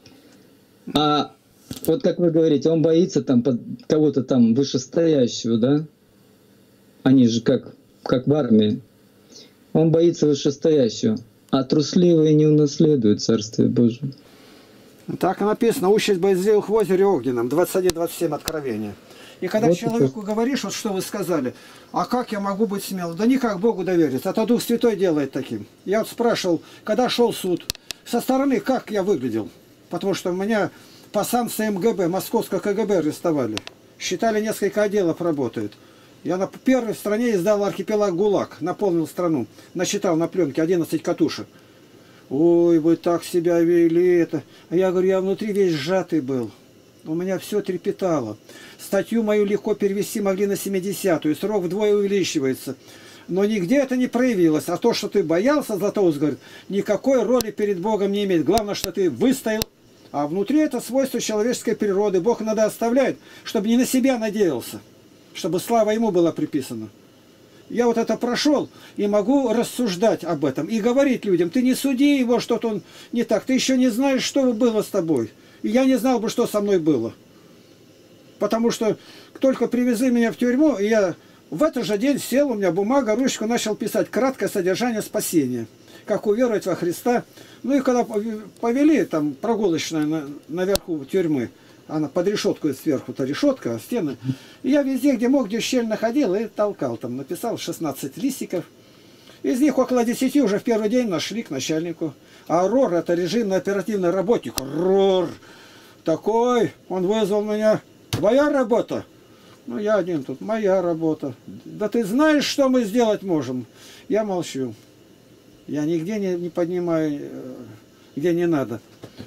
А вот как вы говорите, он боится там кого-то там вышестоящего, да? Они же как в армии. Он боится вышестоящего, а трусливые не унаследуют Царствие Божие. Так и написано: участь боязливых в озере огненном, 21-27 Откровения. И когда вот человеку говоришь, вот что вы сказали, а как я могу быть смелым? Да никак Богу довериться, это Дух Святой делает таким. Я вот спрашивал, когда шел суд, со стороны как я выглядел? Потому что меня по санкции МГБ, Московского КГБ арестовали. Считали, несколько отделов работает. Я на первой в стране издал архипелаг ГУЛАГ, наполнил страну. Насчитал на пленке 11 катушек. Ой, вы так себя вели это. А я говорю, я внутри весь сжатый был. У меня все трепетало. Статью мою легко перевести могли на 70-ю. Срок вдвое увеличивается. Но нигде это не проявилось. А то, что ты боялся, Златоуст говорит, никакой роли перед Богом не имеет. Главное, что ты выстоял. А внутри это свойство человеческой природы. Бог иногда оставляет, чтобы не на себя надеялся. Чтобы слава Ему была приписана. Я вот это прошел и могу рассуждать об этом. И говорить людям, ты не суди его, что-то он не так. Ты еще не знаешь, что было с тобой. И я не знал бы, что со мной было. Потому что только привезли меня в тюрьму, и я в этот же день сел, у меня бумага, ручку, начал писать краткое содержание спасения. Как уверовать во Христа. Ну и когда повели, там прогулочная наверху тюрьмы, она под решетку сверху-то решетка, а стены. И я везде, где мог, где щель находил, и толкал. Там написал 16 листиков. Из них около 10 уже в первый день нашли к начальнику. А РОР — это режимно-оперативный работник. РОР такой, он вызвал меня. Твоя работа? Ну, я один тут, моя работа. Да ты знаешь, что мы сделать можем? Я молчу. Я нигде не поднимаю, где не надо.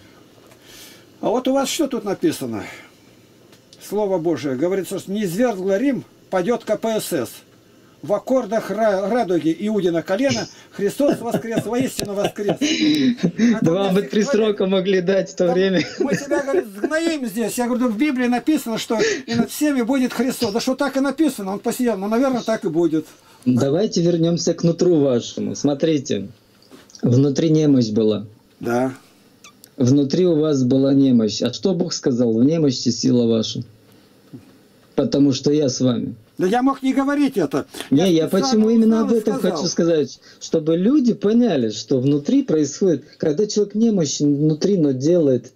А вот у вас что тут написано? Слово Божие. Говорится, что низвергла Рим, падет КПСС. В аккордах радуги Иудина колена Христос воскрес, воистину воскрес. Да вам бы 3 срока могли дать в то время. Мы тебя, говорит, сгноим здесь. Я говорю, да в Библии написано, что и над всеми будет Христос. Да что так и написано, он посидел. Ну, наверное, так и будет. Давайте вернемся к нутру вашему. Смотрите, внутри немощь была. Да. Внутри у вас была немощь. А что Бог сказал? В немощи сила ваша. Потому что я с вами. Да я мог не говорить это. Не, я почему именно об этом хочу сказать. Чтобы люди поняли, что внутри происходит, когда человек немощен внутри, но делает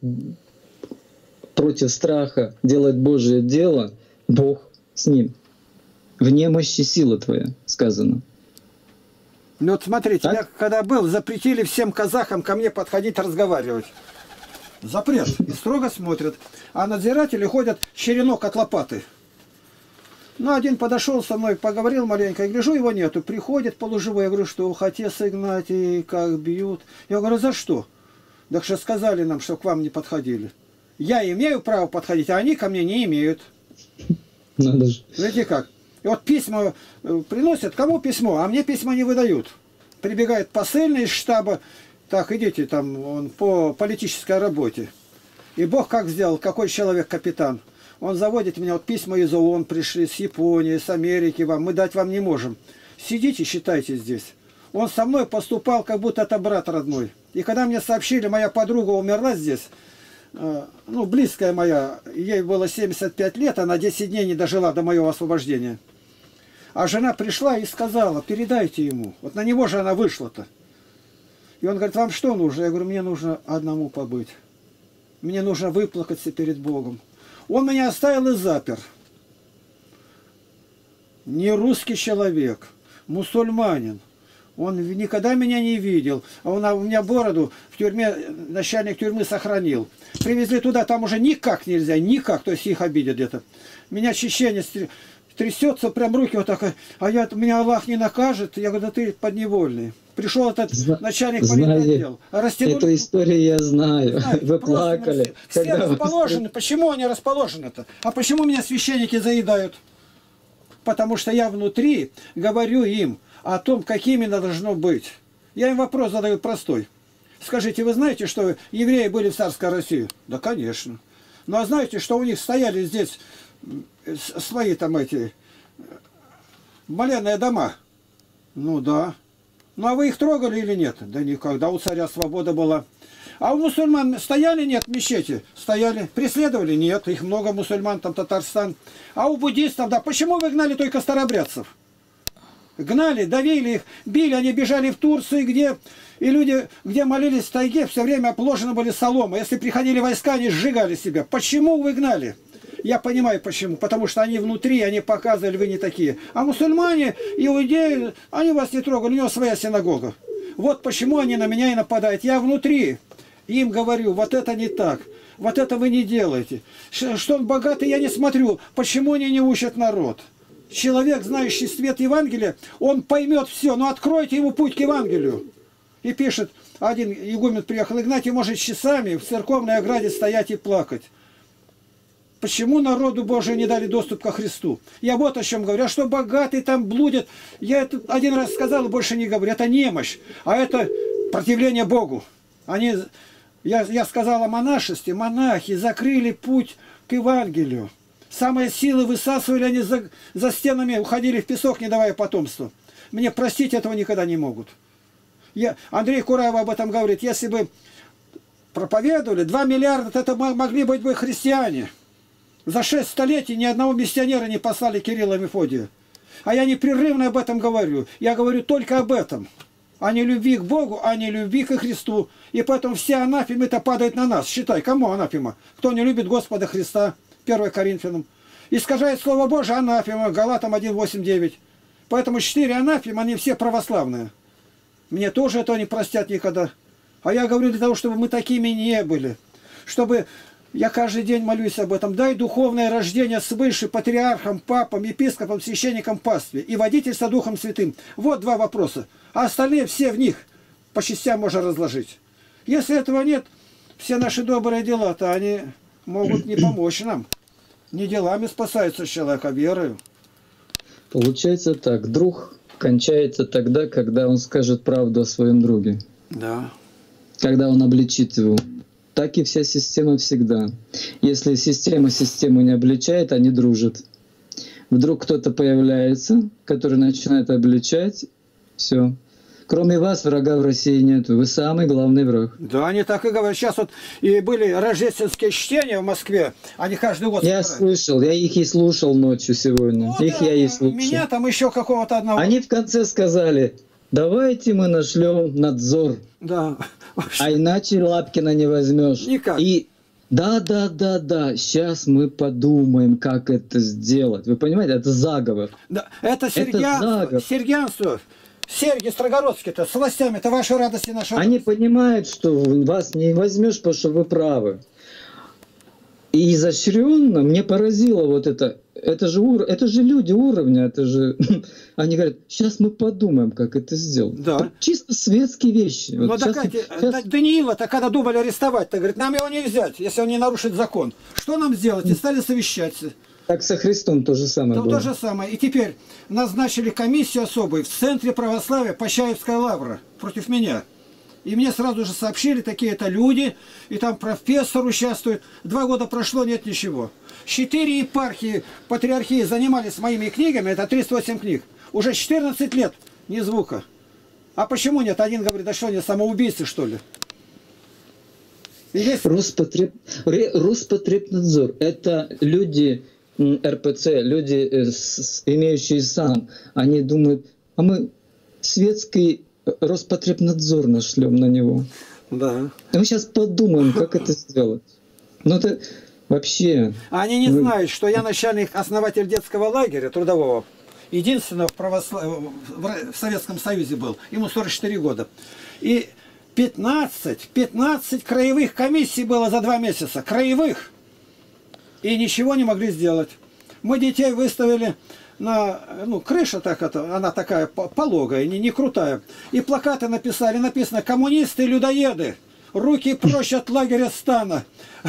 против страха, делает Божие дело, Бог с ним. В немощи сила твоя, сказано. Ну вот смотрите, так? я когда был, запретили всем казахам ко мне подходить разговаривать. Запрет. И строго смотрят. А надзиратели ходят черенок от лопаты. Ну, один подошел со мной, поговорил маленько, я гляжу, его нету. Приходит полуживой, я говорю, что отец Игнатий, как бьют. Я говорю, за что? Так что сказали нам, что к вам не подходили. Я имею право подходить, а они ко мне не имеют. Надо же. Видите как? И вот письма приносят, кому письмо, а мне письма не выдают. Прибегает посыльный из штаба, так, идите там, он по политической работе. И Бог как сделал, какой человек капитан? Он заводит меня, вот письма из ООН пришли, с Японии, с Америки вам, мы дать вам не можем. Сидите, считайте здесь. Он со мной поступал, как будто это брат родной. И когда мне сообщили, моя подруга умерла здесь, ну, близкая моя, ей было 75 лет, она 10 дней не дожила до моего освобождения. А жена пришла и сказала, передайте ему. Вот на него же она вышла-то. И он говорит, вам что нужно? Я говорю, мне нужно одному побыть. Мне нужно выплакаться перед Богом. Он меня оставил и запер. Не русский человек, мусульманин. Он никогда меня не видел. А он у меня бороду в тюрьме, начальник тюрьмы сохранил. Привезли туда, там уже никак нельзя, никак, то есть их обидят где-то. Меня чеченец трясется, прям руки вот так, а меня Аллах не накажет. Я говорю, да ты подневольный. Пришел этот начальник политотдела. Эту историю я знаю. Вы плакали. Все расположены. Почему они расположены-то? А почему меня священники заедают? Потому что я внутри говорю им о том, какими должно быть. Я им вопрос задаю простой. Скажите, вы знаете, что евреи были в царской России? Да, конечно. Ну, а знаете, что у них стояли здесь свои там эти моленные дома? Ну, да. Ну, а вы их трогали или нет? Да никогда, у царя свобода была. А у мусульман стояли, нет, мечети? Стояли. Преследовали? Нет, их много мусульман, там Татарстан. А у буддистов, да, почему вы гнали только старообрядцев? Гнали, давили их, били, они бежали в Турцию, где и люди, где молились в тайге, все время обложены были соломой. Если приходили войска, они сжигали себя. Почему вы гнали? Я понимаю почему. Потому что они внутри, они показывали, вы не такие. А мусульмане, иудеи, они вас не трогали, у него своя синагога. Вот почему они на меня и нападают. Я внутри им говорю, вот это не так. Вот это вы не делаете. Что он богатый, я не смотрю. Почему они не учат народ? Человек, знающий свет Евангелия, он поймет все. Но откройте ему путь к Евангелию. И пишет, один игумен приехал, Игнатий может часами в церковной ограде стоять и плакать. Почему народу Божию не дали доступ ко Христу? Я вот о чем говорю. А что богатые там блудят? Я это один раз сказал и больше не говорю. Это немощь. А это противление Богу. Я сказал о монашестве. Монахи закрыли путь к Евангелию. Самые силы высасывали, они за стенами уходили в песок, не давая потомства. Мне простить этого никогда не могут. Андрей Кураев об этом говорит. Если бы проповедовали, 2 миллиарда, это могли быть бы христиане. За 6 столетий ни одного миссионера не послали Кирилла и Мефодия. А я непрерывно об этом говорю. Я говорю только об этом. А не любви к Богу, а не любви к Христу. И поэтому все анафемы-то падают на нас. Считай, кому анафема? Кто не любит Господа Христа? 1 Коринфянам. Искажает Слово Божие, анафема. Галатам 1:8-9. Поэтому 4 анафемы, они все православные. Мне тоже этого не простят никогда. А я говорю для того, чтобы мы такими не были. Чтобы я каждый день молюсь об этом. Дай духовное рождение свыше патриархам, папам, епископам, священникам, пастве и водительство Духом Святым. Вот два вопроса. А остальные все в них по частям можно разложить. Если этого нет, все наши добрые дела-то они могут не помочь нам. Не делами спасается человек, а верою. Получается так, друг кончается тогда, когда он скажет правду о своем друге. Да. Когда он обличит его. Так и вся система всегда. Если система систему не обличает, они дружат. Вдруг кто-то появляется, который начинает обличать, все. Кроме вас врага в России нету. Вы самый главный враг. Да, они так и говорят. Сейчас вот и были рождественские чтения в Москве. Они каждый год... Я слышал, я их и слушал ночью сегодня. Ну, их да, я и слушал. меня там еще какого-то одного... Они в конце сказали, давайте мы нашлем надзор. Да. А иначе Лапкина не возьмешь. Никак. И да, сейчас мы подумаем, как это сделать. Вы понимаете, это заговор. Да, это сергианство. Сергианство. Серги Строгородские-то с властями, это ваша радость и наша радость. Они понимают, что вас не возьмешь, потому что вы правы. И изощренно мне поразило вот это. Это же люди уровня, это же... Они говорят, сейчас мы подумаем, как это сделать. Да. Чисто светские вещи. Но Вот сейчас... Даниила-то когда думали арестовать-то, говорит, нам его не взять, если он не нарушит закон. Что нам сделать? И стали совещаться. Так со Христом то же самое было. То же самое. И теперь назначили комиссию особую в центре православия Почаевская лавра против меня. И мне сразу же сообщили, такие-то люди, и там профессор участвует. 2 года прошло, нет ничего. 4 епархии, патриархии занимались моими книгами, это 38 книг. Уже 14 лет, ни звука. А почему нет? Один говорит, да что они, самоубийцы, что ли? Роспотребнадзор – это люди РПЦ, люди, имеющие сан. Они думают, а мы светский Роспотребнадзор нашлем на него. Да. И мы сейчас подумаем, как это сделать. Ну это вообще... Они не знают, что я начальник, основатель детского лагеря трудового. Единственного в Советском Союзе был. Ему 44 года. И 15 краевых комиссий было за 2 месяца. Краевых. И ничего не могли сделать. Мы детей выставили на... Ну, крыша так это, она такая пологая, не крутая. И плакаты написали. Написано «Коммунисты-людоеды! Руки прочь от лагеря стана!»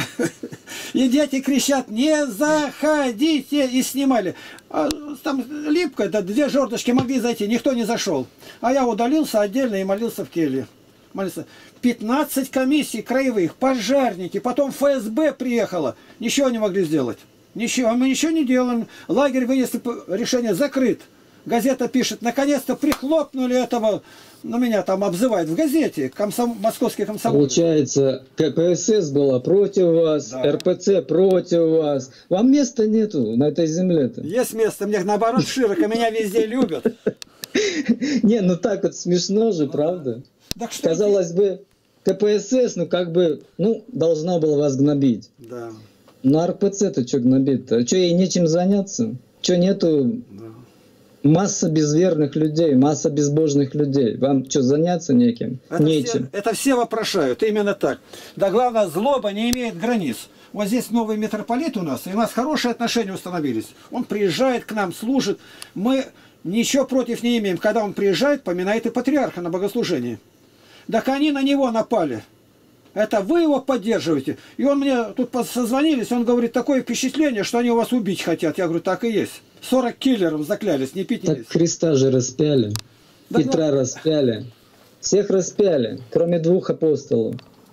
И дети кричат «Не заходите!» И снимали. А там липко, да 2 жердочки могли зайти, никто не зашел. А я удалился отдельно и молился в келье. Молился. 15 комиссий краевых, пожарники, потом ФСБ приехала. Ничего не могли сделать. Ничего, мы ничего не делаем. Лагерь вынесли, решение закрыт. Газета пишет, наконец-то прихлопнули этого, ну меня там обзывают в газете, московский комсомол. Получается, КПСС была против вас, да. РПЦ против вас. Вам места нету на этой земле-то. Есть место, мне наоборот широко, меня везде любят. Не, ну так вот смешно же, правда? Казалось бы, КПСС, ну как бы, ну, должна была вас гнобить. Да. Но РПЦ-то что гнобить-то? Что ей нечем заняться? Что нету масса безверных людей, масса безбожных людей? Вам что, заняться неким? Нечем. Это все вопрошают, именно так. Да главное, злоба не имеет границ. Вот здесь новый митрополит у нас, и у нас хорошие отношения установились. Он приезжает к нам, служит. Мы ничего против не имеем. Когда он приезжает, поминает и патриарха на богослужении. Так они на него напали. Это вы его поддерживаете. И он мне тут созвонились, он говорит, такое впечатление, что они вас убить хотят. Я говорю, так и есть. 40 киллеров заклялись, не пить, не есть. Так Христа же распяли. Да, Петра распяли. Всех распяли, кроме 2 апостолов.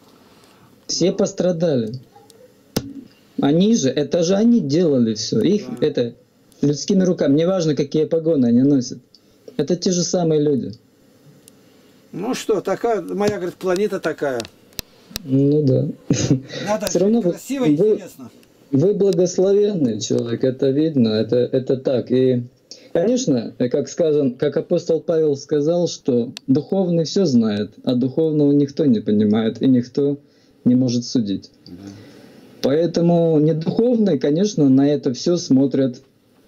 Все пострадали. Они же, это же они делали все. Их, да. Это людскими руками. Неважно, какие погоны они носят. Это те же самые люди. Ну что, такая, моя, говорит, планета такая. Ну да. Надо все равно красиво и интересно. Вы благословенный человек, это видно, это так. И, конечно, как сказано, как апостол Павел сказал, что духовный все знает, а духовного никто не понимает и никто не может судить. Поэтому недуховные, конечно, на это все смотрят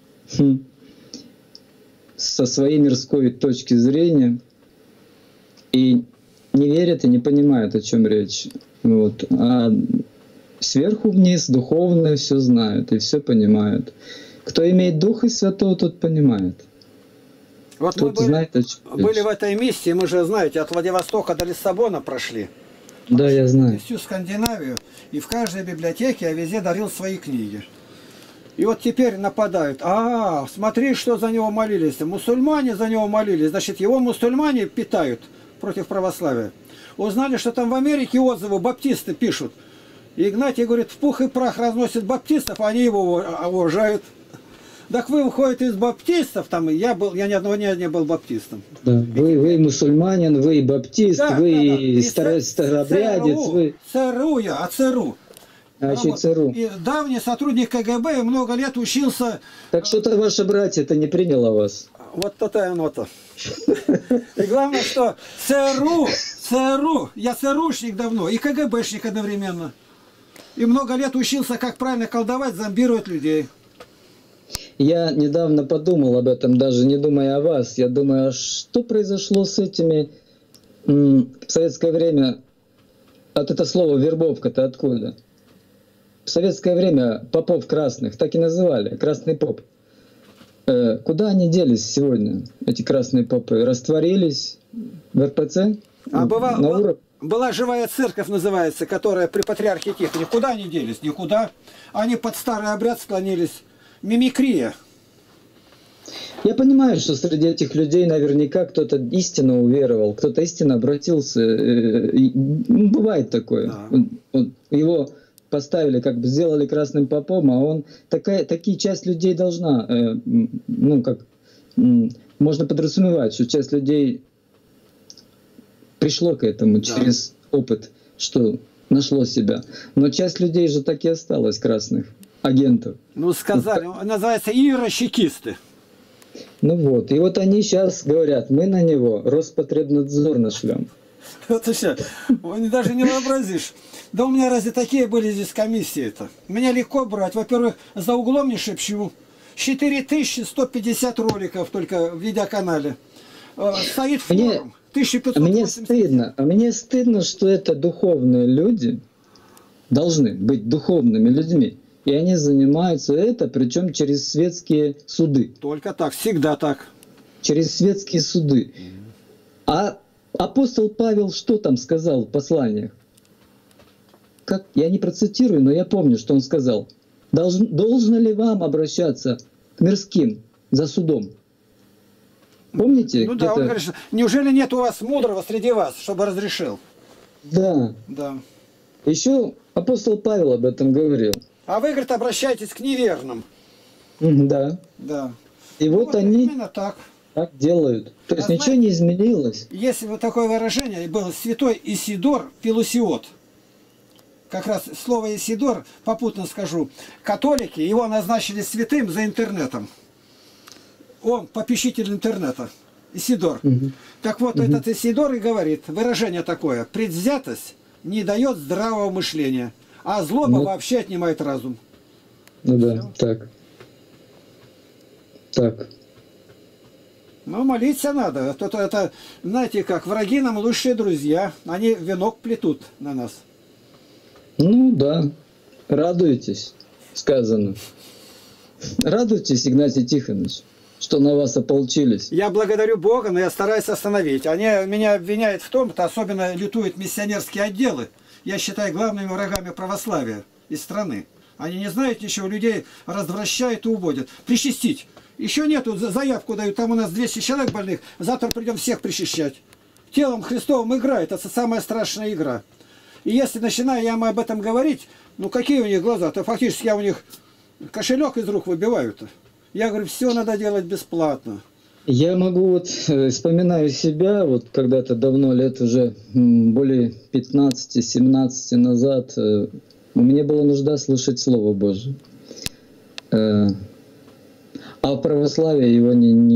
со своей мирской точки зрения. и не верят и не понимают, о чем речь. Вот. А сверху вниз духовные все знают и все понимают. Кто имеет Духа Святого, тот понимает. Вот Тот мы знает, о чем были речь. в этой миссии, мы же, знаете, от Владивостока до Лиссабона прошли. Да, я знаю. Всю Скандинавию. И в каждой библиотеке я везде дарил свои книги. И вот теперь нападают. Смотри, что за него молились. Мусульмане за него молились. Значит, его мусульмане питают против православия. Узнали, что там в Америке отзывы баптисты пишут. И Игнатий говорит, в пух и прах разносит баптистов, а они его уважают. Так вы выходите из баптистов, там я ни одного дня не был баптистом. Да. Вы мусульманин, вы баптист, вы старообрядец, вы... ЦРУ я, ЦРУ. А еще и ЦРУ. И давний сотрудник КГБ, и много лет учился. Так что-то ваше братья-то не приняло вас. Вот то-то и оно-то. И главное, что ЦРУ, я ЦРУшник давно, и КГБшник одновременно. И много лет учился, как правильно колдовать, зомбировать людей. Я недавно подумал об этом, даже не думая о вас. Я думаю, а что произошло с этими в советское время? От это слово вербовка-то откуда? В советское время попов красных так и называли, красный поп. Куда они делись сегодня, эти красные попы? Растворились в РПЦ? Была живая церковь, называется, которая при патриархе Тихоне. Куда они делись? Никуда. Они под старый обряд склонились. Мимикрия. Я понимаю, что среди этих людей наверняка кто-то истинно уверовал, кто-то истинно обратился. Бывает такое. Да. Его поставили, как бы сделали красным попом, а он... Такие часть людей должна... можно подразумевать, что часть людей пришло к этому через опыт, что нашло себя. Но часть людей же так и осталась красных агентов. Ну, сказали, называется иерощекисты. Ну вот, и вот они сейчас говорят, мы на него Роспотребнадзор нашлем. Это все, даже не вообразишь. Да у меня разве такие были здесь комиссии-то? Меня легко брать. Во-первых, за углом не шепчу. 4150 роликов только в видеоканале. Стоит форум. 1580. Мне стыдно, что это духовные люди должны быть духовными людьми. И они занимаются это, причем через светские суды. Только так, всегда так. Через светские суды. А апостол Павел что там сказал в посланиях? Я не процитирую, но я помню, что он сказал. Должно ли вам обращаться к мирским за судом? Помните? Ну да, он говорит, что неужели нет у вас мудрого среди вас, чтобы разрешил? Да. Да. Еще апостол Павел об этом говорил. А вы, говорит, обращайтесь к неверным. Да. Да. И вот они именно так делают. То есть ничего не изменилось. Есть вот такое выражение, был святой Исидор Пелусиот. Как раз слово Исидор, попутно скажу, католики его назначили святым за интернетом. Он попечитель интернета. Исидор. Так вот, этот Исидор и говорит, выражение такое, предвзятость не дает здравого мышления. А злоба вообще отнимает разум. Ну да, так. Так. Ну, молиться надо. Это, знаете как, враги нам лучшие друзья. Они венок плетут на нас. Ну да. Радуйтесь, сказано. Радуйтесь, Игнатий Тихонович, что на вас ополчились. Я благодарю Бога, но я стараюсь остановить. Они меня обвиняют в том, что особенно лютуют миссионерские отделы. Я считаю главными врагами православия из страны. Они не знают ничего, людей развращают и уводят. Причастить. Еще нету, заявку дают, там у нас 200 человек больных, завтра придем всех причащать. Телом Христовым играет, это самая страшная игра. И если начинаю я об этом говорить, ну какие у них глаза, то фактически я у них кошелек из рук выбиваю-то. Я говорю, все надо делать бесплатно. Я могу вспоминаю себя, когда-то давно, лет уже более 15-17 назад, мне была нужда слышать Слово Божие. А в православии его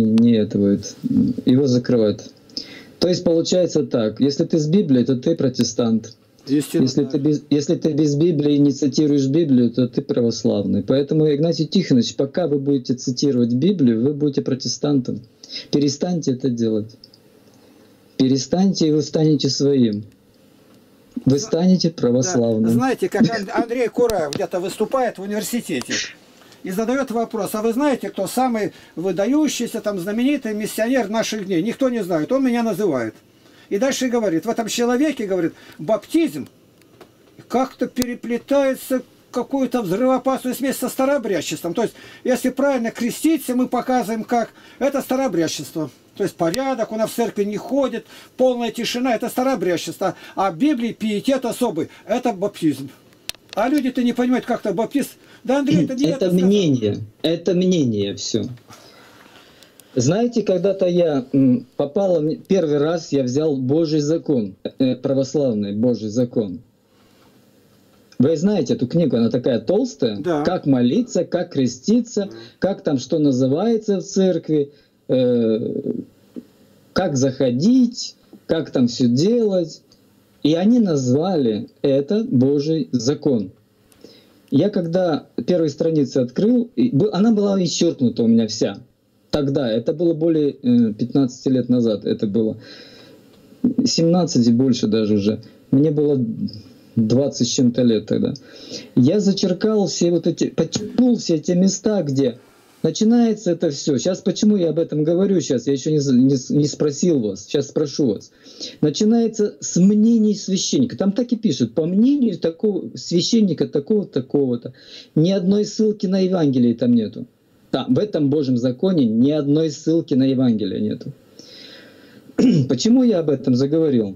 его закрывают. То есть получается так, если ты с Библией, то ты протестант. Если ты без Библии не цитируешь Библию, то ты православный. Поэтому, Игнатий Тихонович, пока вы будете цитировать Библию, вы будете протестантом. Перестаньте это делать. перестаньте, и вы станете своим. Вы станете православным. Да. Знаете, как Андрей Кураев где-то выступает в университете и задает вопрос: а вы знаете, кто самый выдающийся, там, знаменитый миссионер наших дней? Никто не знает, он меня называет. И дальше говорит, в этом человеке, говорит, баптизм как-то переплетается какую-то взрывоопасную смесь со старообрядчеством. То есть, если правильно креститься, мы показываем, как это старообрядчество. То есть порядок, он в церкви не ходит, полная тишина, это старообрядчество. А в Библии пиетет особый, это баптизм. А люди-то не понимают, как-то баптист. Да, Андрей, это мнение все. Знаете, когда-то я попал, первый раз я взял Божий закон, православный Божий закон. Вы знаете эту книгу, она такая толстая. Да. Как молиться, как креститься, как там что называется в церкви, как заходить, как там все делать. И они назвали это Божий закон. Я когда первые страницы открыл, она была исчеркнута у меня вся. Тогда, это было более 15 лет назад, это было 17 и больше даже уже. Мне было 20 с чем-то лет тогда. Я зачеркал все вот эти, подчеркнул все эти места, где начинается это все. Сейчас почему я об этом говорю сейчас? Я еще не спросил вас, сейчас спрошу вас. Начинается с мнений священника. Там так и пишут, по мнению такого священника такого-то, такого-то. Ни одной ссылки на Евангелие там нету. Там, в этом Божьем законе ни одной ссылки на Евангелие нету. Почему я об этом заговорил?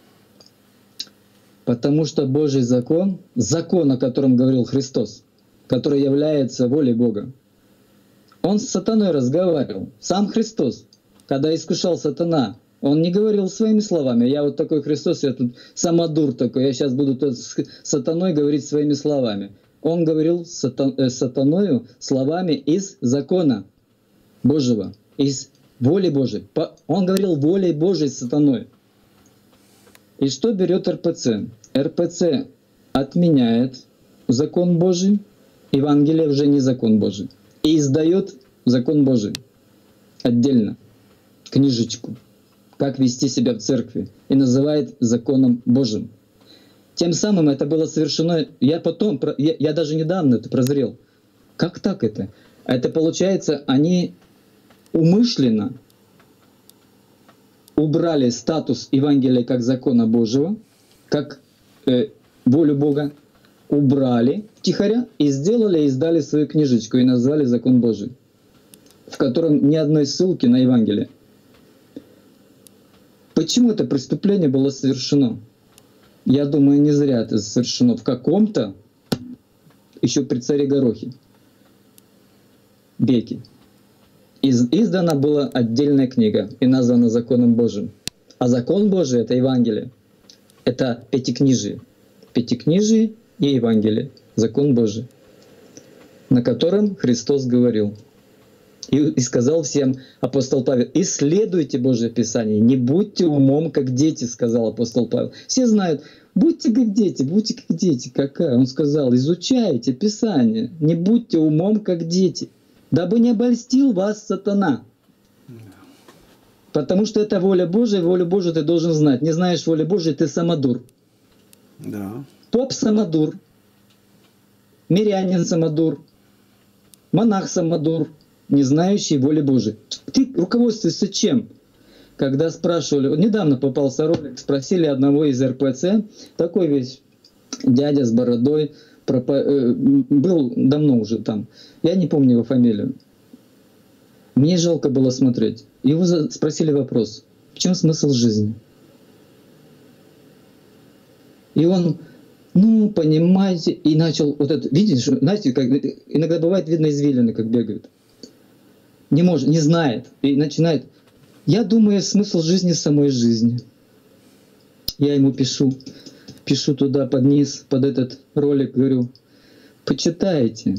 Потому что Божий закон, закон, о котором говорил Христос, который является волей Бога, Он с сатаной разговаривал. Сам Христос, когда искушал сатана, Он не говорил своими словами: я вот такой Христос, я тут самодур такой, я сейчас буду тут с сатаной говорить своими словами. Он говорил с сатаною словами из закона Божьего, из воли Божией. Он говорил волей Божией с сатаной. И что берет РПЦ? РПЦ отменяет закон Божий, Евангелие уже не закон Божий, и издает закон Божий отдельно, книжечку, как вести себя в церкви, и называет законом Божьим. Тем самым это было совершено, я даже недавно это прозрел. Как так это? Это получается, они умышленно убрали статус Евангелия как закона Божьего, как волю Бога, убрали втихаря и сделали, издали свою книжечку и назвали закон Божий, в котором ни одной ссылки на Евангелие. Почему это преступление было совершено? Я думаю, не зря это совершено в каком-то, еще при царе Горохе, веке. Издана была отдельная книга и названа законом Божьим. А закон Божий — это Евангелие. Это пятикнижие. Пятикнижие и Евангелие. Закон Божий, на котором Христос говорил. И сказал всем апостол Павел: исследуйте Божие Писание, не будьте умом, как дети, сказал апостол Павел. Все знают, будьте как дети, будьте как дети. Какая? Он сказал: изучайте Писание, не будьте умом, как дети, дабы не обольстил вас сатана. Потому что это воля Божия, волю Божию ты должен знать. Не знаешь воли Божией, ты самодур. Да. Поп самодур, мирянин самодур, монах самодур, не знающий воли Божией. Ты руководствуешься чем? Когда спрашивали, недавно попался ролик, спросили одного из РПЦ, такой весь дядя с бородой, был давно уже там, я не помню его фамилию. Мне жалко было смотреть. Его спросили вопрос: в чем смысл жизни? И он, ну, понимаете, и начал вот это, видишь, знаете, как иногда бывает видно извилины, как бегают. Не может, не знает, и начинает. Я думаю, смысл жизни самой жизни. Я ему пишу туда под низ, под этот ролик, говорю: почитайте,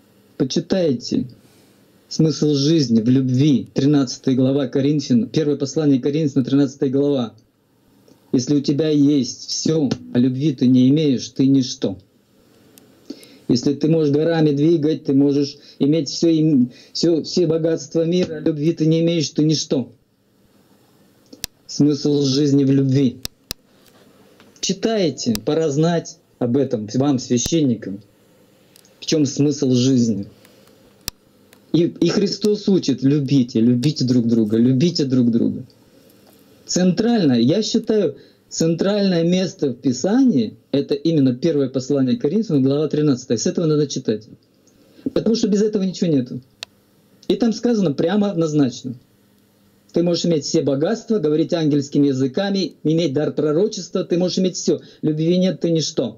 смысл жизни в любви, 13 глава Коринфянам, первое послание Коринфянам, 13 глава. Если у тебя есть все, а любви ты не имеешь, ты ничто. Если ты можешь горами двигать, ты можешь иметь все богатства мира, а любви ты не имеешь, ты ничто. Смысл жизни в любви. Читайте, пора знать об этом вам, священникам, в чем смысл жизни. И Христос учит: любите, любите друг друга, любите друг друга. Центральное, я считаю, центральное место в Писании — это именно первое послание к Коринфянам, глава 13. С этого надо читать. Потому что без этого ничего нету. И там сказано прямо однозначно. Ты можешь иметь все богатства, говорить ангельскими языками, иметь дар пророчества, ты можешь иметь все. Любви нет, ты ничто.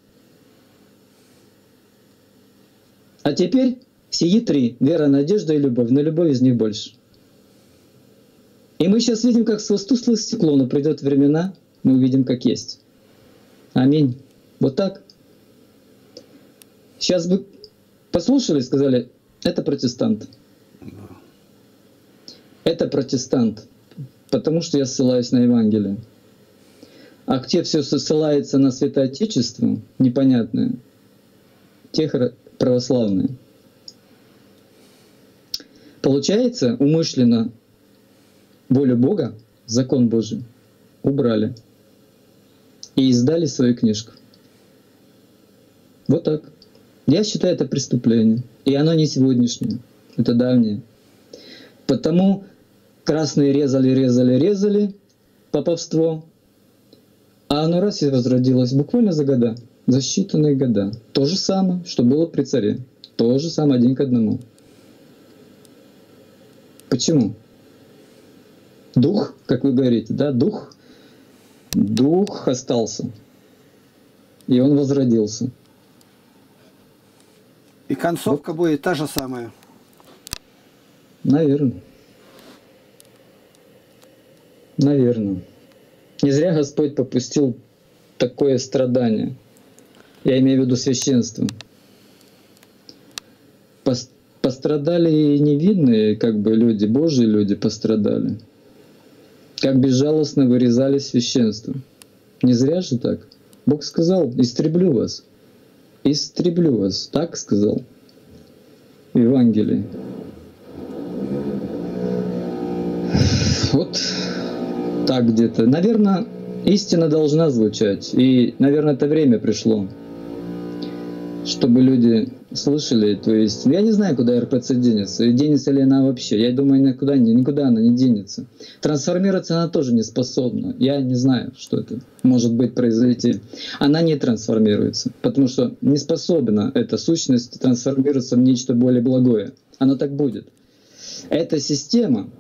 А теперь сии три: вера, надежда и любовь. Но любовь из них больше. И мы сейчас видим, как сквозь тусклое стекло, но придет времена, мы увидим, как есть. Аминь. Вот так. Сейчас бы послушали, сказали: это протестант. Это протестант, потому что я ссылаюсь на Евангелие. А где все ссылается на святоотечество, непонятное, тех православные. Получается, умышленно волю Бога, закон Божий, убрали и издали свою книжку. Вот так. Я считаю, это преступление. И оно не сегодняшнее, это давнее. Потому красные резали поповство, а оно раз и возродилось буквально за года, за считанные года. То же самое, что было при царе. То же самое, один к одному. Почему? Дух, как вы говорите, да, дух остался. И он возродился. И концовка будет та же самая. Наверное. Наверное. Не зря Господь попустил такое страдание. Я имею в виду священство. Пострадали и невидные, как бы люди, Божьи люди пострадали. Как безжалостно вырезали священство. Не зря же так. Бог сказал: истреблю вас. Истреблю вас. Так сказал в Евангелии. Вот так где-то. Наверное, истина должна звучать. И, наверное, это время пришло, чтобы люди слышали. То есть, я не знаю, куда РПЦ денется. И денется ли она вообще. Я думаю, никуда она не денется. Трансформироваться она тоже не способна. Я не знаю, что это может быть произойти. Она не трансформируется. Потому что не способна эта сущность трансформироваться в нечто более благое. Она так будет. Эта система,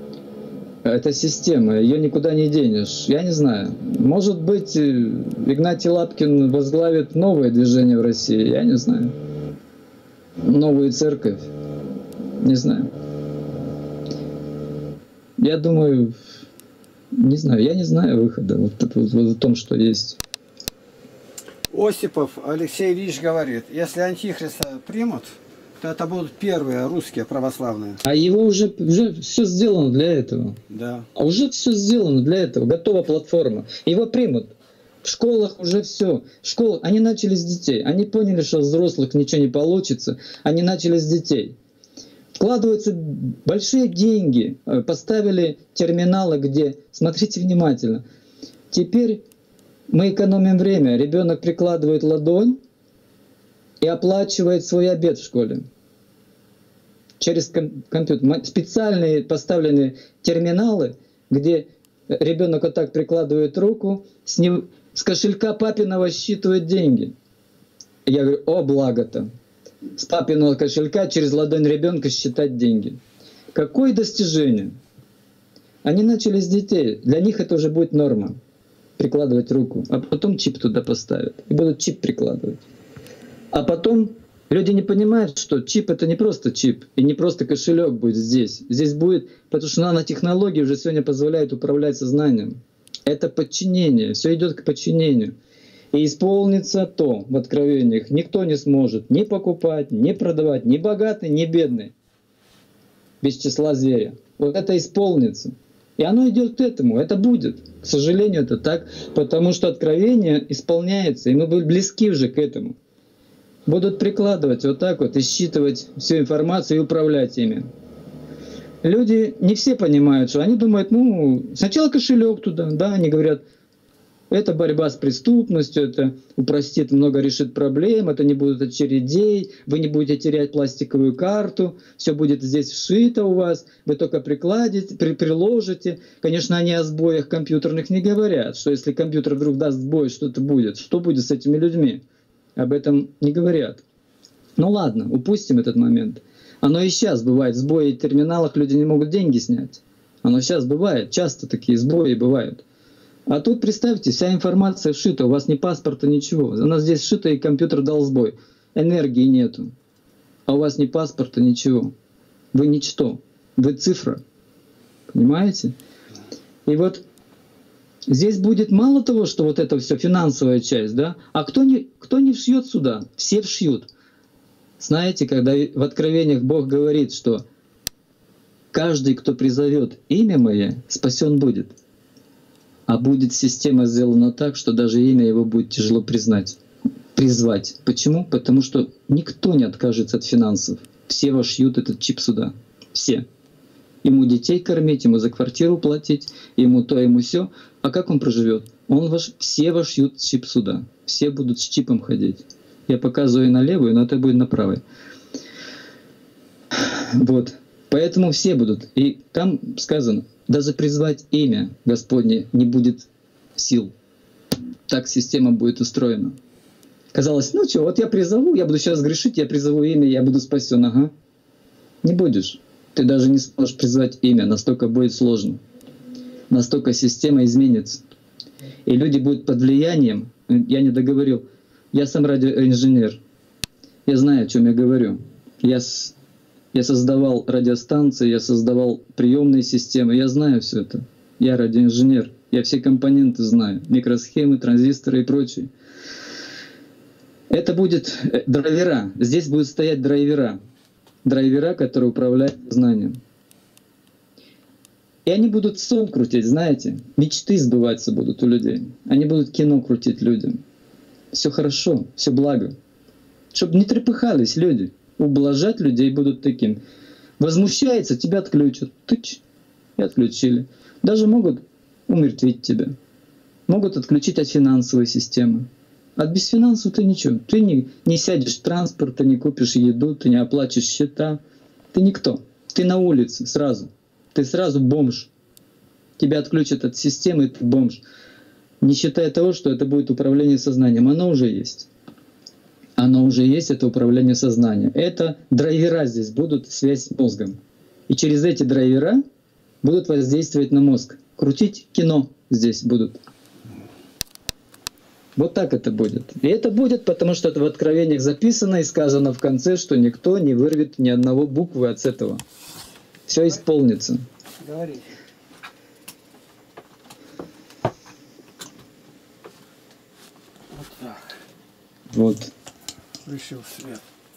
ее никуда не денешь. Я не знаю. Может быть, Игнатий Лапкин возглавит новое движение в России. Я не знаю. Новую церковь. Не знаю. Я думаю, не знаю. Я не знаю выхода вот в том, что есть. Осипов Алексей Ильич говорит: если антихриста примут, то это будут первые русские православные. А его уже все сделано для этого. Да. А уже все сделано для этого. Готова платформа. Его примут. В школах уже все. Школы, они начали с детей. Они поняли, что взрослых ничего не получится. Они начали с детей. Вкладываются большие деньги. Поставили терминалы, где... Смотрите внимательно. Теперь мы экономим время. Ребенок прикладывает ладонь и оплачивает свой обед в школе. Через компьютер. Специальные поставлены терминалы, где ребенок вот так прикладывает руку, с кошелька папиного считывает деньги. Я говорю: о, благо-то. С папиного кошелька через ладонь ребенка считать деньги. Какое достижение? Они начали с детей. Для них это уже будет норма. Прикладывать руку. А потом чип туда поставят. И будут чип прикладывать. А потом люди не понимают, что чип — это не просто чип. И не просто кошелек будет здесь. Здесь будет... Потому что нанотехнологии уже сегодня позволяют управлять сознанием. Это подчинение. Все идет к подчинению. И исполнится то в откровениях. Никто не сможет ни покупать, ни продавать, ни богатый, ни бедный. Без числа зверя. Вот это исполнится. И оно идет к этому. Это будет. К сожалению, это так. Потому что откровение исполняется. И мы будем близки уже к этому. Будут прикладывать вот так вот и считывать всю информацию и управлять ими. люди не все понимают, что они думают, ну, сначала кошелек туда, да, они говорят, это борьба с преступностью, это упростит, много решит проблем, это не будет очередей, вы не будете терять пластиковую карту, все будет здесь вшито у вас, вы только приложите. Конечно, они о сбоях компьютерных не говорят, что если компьютер вдруг даст сбой, что-то будет, что будет с этими людьми? Об этом не говорят. Ну ладно, упустим этот момент. Оно и сейчас бывает, сбои в терминалах, люди не могут деньги снять. Оно сейчас бывает, часто такие сбои бывают. А тут, представьте, вся информация вшита, у вас ни паспорта, ничего. У нас здесь вшито, и компьютер дал сбой. Энергии нету. А у вас ни паспорта, ничего. Вы ничто. Вы цифра. Понимаете? И вот здесь будет мало того, что вот это все финансовая часть, да? А кто не вшьет сюда? Все вшьют. Знаете, когда в Откровениях Бог говорит, что каждый, кто призовет имя Мое, спасен будет. А будет система сделана так, что даже имя его будет тяжело призвать. Почему? Потому что никто не откажется от финансов. Все вошьют этот чип сюда. Все. Ему детей кормить, ему за квартиру платить, ему то, ему все. А как он проживет? Все вошьют чип сюда. Все будут с чипом ходить. Я показываю на левую, но это будет на правой. Вот. Поэтому все будут. И там сказано, даже призвать имя Господне не будет сил. Так система будет устроена. Казалось, ну что, вот я призову, я буду сейчас грешить, я призову имя, я буду спасен. Ага. Не будешь. Ты даже не сможешь призвать имя, настолько будет сложно. Настолько система изменится. И люди будут под влиянием, я не договорил, я сам радиоинженер, я знаю, о чем я говорю. Я создавал радиостанции, я создавал приемные системы, я знаю все это. Я радиоинженер, я все компоненты знаю, микросхемы, транзисторы и прочее. Это будет драйвера, здесь будут стоять драйвера. Драйвера, которые управляют знанием. И они будут сон крутить, знаете, мечты сбываться будут у людей. Они будут кино крутить людям. Все хорошо, все благо. Чтобы не трепыхались люди. Ублажать людей будут таким. Возмущается, тебя отключат. Тыч, и отключили. Даже могут умертвить тебя. Могут отключить от финансовой системы. От без финансов ты ничего. Ты не сядешь в транспорт, ты не купишь еду, ты не оплатишь счета. Ты никто. Ты на улице сразу. Ты сразу бомж. Тебя отключат от системы, ты бомж. Не считая того, что это будет управление сознанием. Оно уже есть. Оно уже есть, это управление сознанием. Это драйвера здесь будут, связь с мозгом. И через эти драйвера будут воздействовать на мозг. Крутить кино здесь будут. Вот так это будет. И это будет, потому что это в Откровениях записано и сказано в конце, что никто не вырвет ни одного буквы от этого. Все исполнится. Говорите. Вот так. Вот. Включил свет.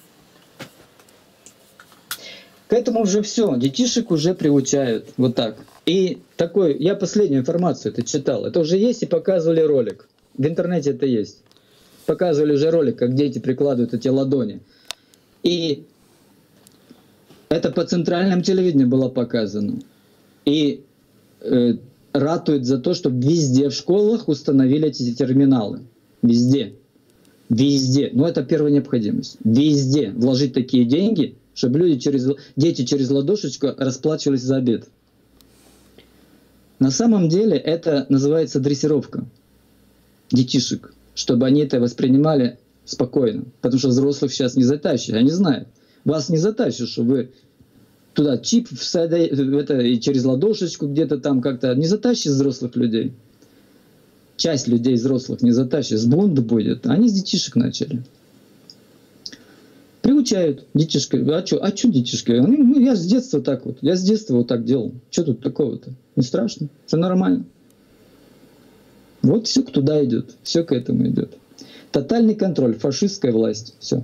К этому уже все. Детишек уже приучают. Вот так. И такой, я последнюю информацию это читал. Это уже есть и показывали ролик. В интернете это есть. Показывали уже ролик, как дети прикладывают эти ладони. И это по центральному телевидению было показано. И ратует за то, чтобы везде в школах установили эти терминалы. Везде. Везде. Ну, это первая необходимость. Везде вложить такие деньги, чтобы дети через ладошечку расплачивались за обед. На самом деле это называется дрессировка детишек, чтобы они это воспринимали спокойно. Потому что взрослых сейчас не затащишь, они знают. Вас не затащишь, что вы туда чип и через ладошечку где-то там как-то не затащишь взрослых людей. Часть людей взрослых не затащишь, бунт будет. Они с детишек начали. Приучают детишки. А что детишки? Ну, я с детства так вот. Я с детства вот так делал. Что тут такого-то? Не страшно. Все нормально. Вот все туда идет. Все к этому идет. Тотальный контроль, фашистская власть. Все.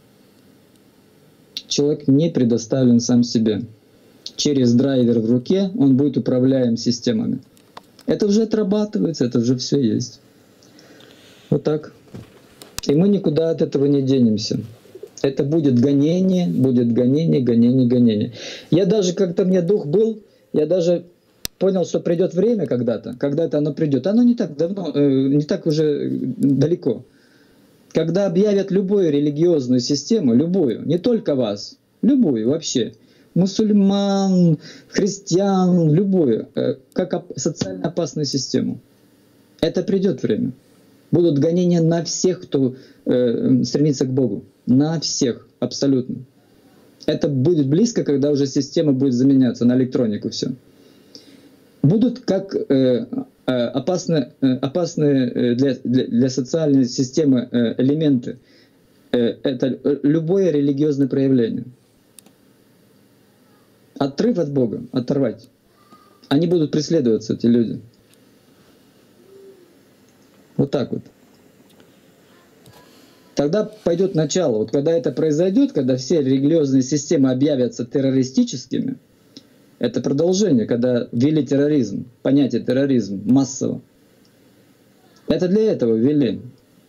Человек не предоставлен сам себе. Через драйвер в руке он будет управляем системами. Это уже отрабатывается, это уже все есть. Вот так. И мы никуда от этого не денемся. Это будет гонение, гонение. Я даже, как-то мне дух был, я даже понял, что придет время когда-то, когда-то оно придет. Оно не так давно, не так уже далеко. Когда объявят любую религиозную систему, любую, не только вас, любую вообще, мусульман, христиан, любую, как социально опасную систему. Это придет время. Будут гонения на всех, кто стремится к Богу. На всех, абсолютно. Это будет близко, когда уже система будет заменяться на электронику все. Будут как опасные для социальной системы элементы. Это любое религиозное проявление. Отрыв от Бога, оторвать. Они будут преследоваться, эти люди. Вот так вот. Тогда пойдет начало. Вот когда это произойдет, когда все религиозные системы объявятся террористическими, это продолжение, когда ввели терроризм, понятие терроризм массово. Это для этого ввели.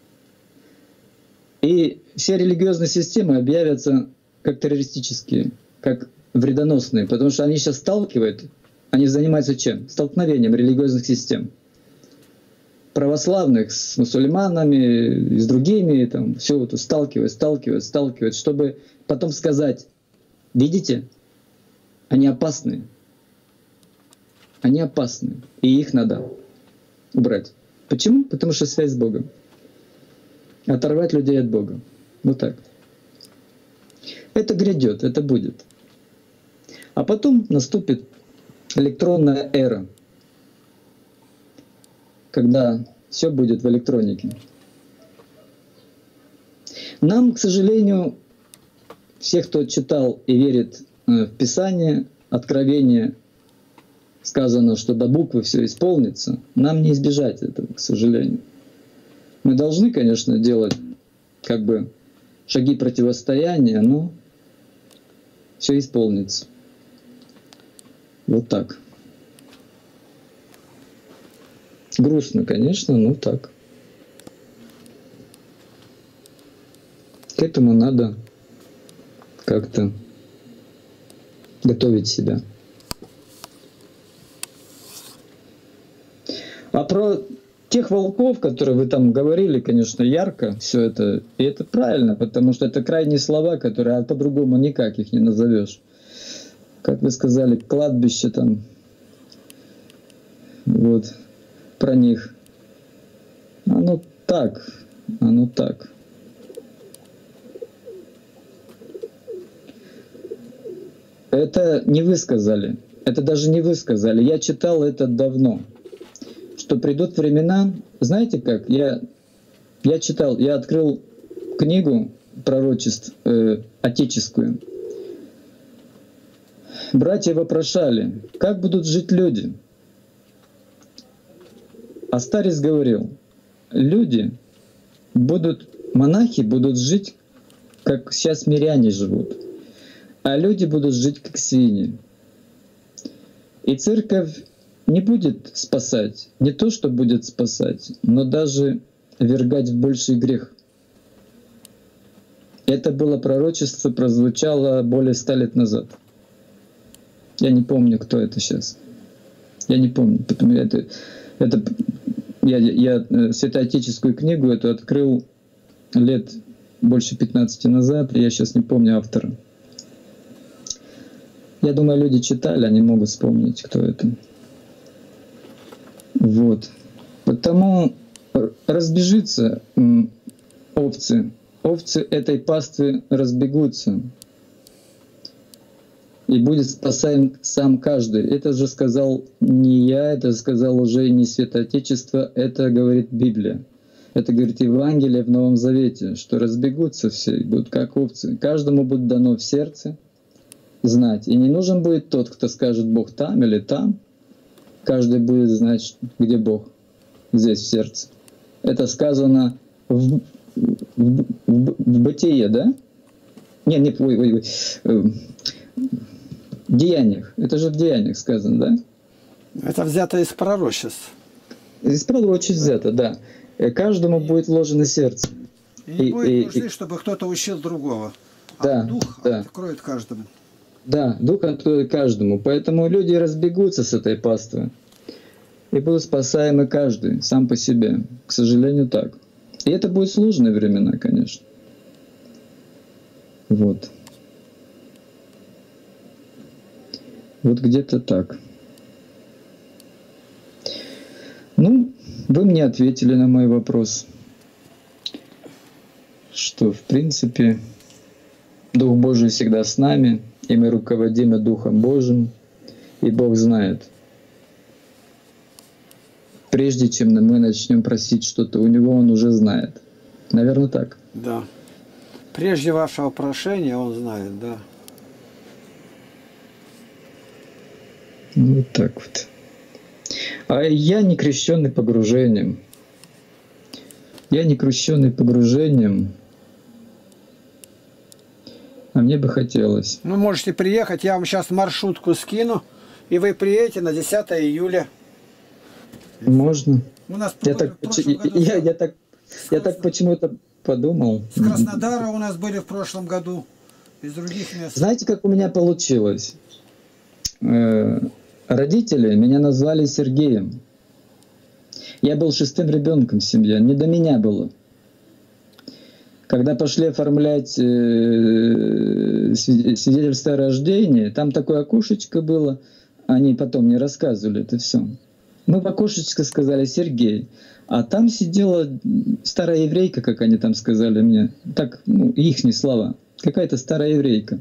И все религиозные системы объявятся как террористические, как вредоносные, потому что они сейчас сталкивают, они занимаются чем? Столкновением религиозных систем. Православных с мусульманами, с другими, там, все это сталкивают, чтобы потом сказать, видите, они опасны. Они опасны, и их надо убрать. Почему? Потому что связь с Богом. Оторвать людей от Бога. Вот так. Это грядет, это будет. А потом наступит электронная эра, когда все будет в электронике. Нам, к сожалению, все, кто читал и верит в Писание, Откровение, сказано, что до буквы все исполнится, нам не избежать этого, к сожалению. Мы должны, конечно, делать как бы шаги противостояния, но все исполнится. Вот так. Грустно, конечно, но так. К этому надо как-то готовить себя. А про тех волков, которые вы там говорили, конечно, ярко все это, и это правильно, потому что это крайние слова, которые, а по-другому никак их не назовешь. Как вы сказали, кладбище там, вот, про них. Оно так, оно так. Это не вы сказали, это даже не вы сказали, я читал это давно, что придут времена, знаете как, я читал, я открыл книгу пророчеств отеческую. Братья вопрошали, как будут жить люди? А старец говорил, люди будут, монахи будут жить, как сейчас миряне живут, а люди будут жить, как свиньи. И церковь не будет спасать, не то, что будет спасать, но даже ввергать в больший грех. Это было пророчество, прозвучало более 100 лет назад. Я не помню, кто это сейчас. Я не помню, потому что я святоотеческую книгу эту открыл лет больше 15 назад, и я сейчас не помню автора. Я думаю, люди читали, они могут вспомнить, кто это. Вот. Потому разбежится овцы. Овцы этой паствы разбегутся. И будет спасаем сам каждый. Это же сказал не я, это сказал уже не Святоотечество, это говорит Библия. Это говорит Евангелие в Новом Завете, что разбегутся все, и будут как овцы. Каждому будет дано в сердце знать. И не нужен будет тот, кто скажет Бог там или там. Каждый будет знать, где Бог. Здесь, в сердце. Это сказано в Бытие, да? В Деяниях. Это же в Деяниях сказано, да? Это взято из пророчеств. Из пророчеств взято, да. Каждому будет вложено сердце. И не будет нужды, чтобы кто-то учил другого. А да, дух да. откроет каждому. Да, дух откроет каждому. Поэтому люди разбегутся с этой паствы. И будут спасаемы каждый, сам по себе. К сожалению, так. И это будут сложные времена, конечно. Вот. Вот где-то так. Ну, вы мне ответили на мой вопрос, что, в принципе, Дух Божий всегда с нами, и мы руководимы Духом Божьим, и Бог знает. Прежде чем мы начнем просить что-то у Него, Он уже знает. Наверное, так. Да. Прежде вашего прошения Он знает, да. Вот так вот. А я не крещенный погружением. Я не крещенный погружением. А мне бы хотелось. Ну, можете приехать, я вам сейчас маршрутку скину, и вы приедете на 10 июля. Можно. У нас Я так почему-то подумал. С Краснодара у нас были в прошлом году, из других мест. Знаете, как у меня получилось? Родители меня назвали Сергеем. Я был 6-м ребенком в семье, не до меня было. Когда пошли оформлять свидетельство о рождении, там такое окошечко было, они потом мне рассказывали это все. Мы в окошечко сказали Сергей, а там сидела старая еврейка, как они там сказали мне, так, ихние слова, какая-то старая еврейка.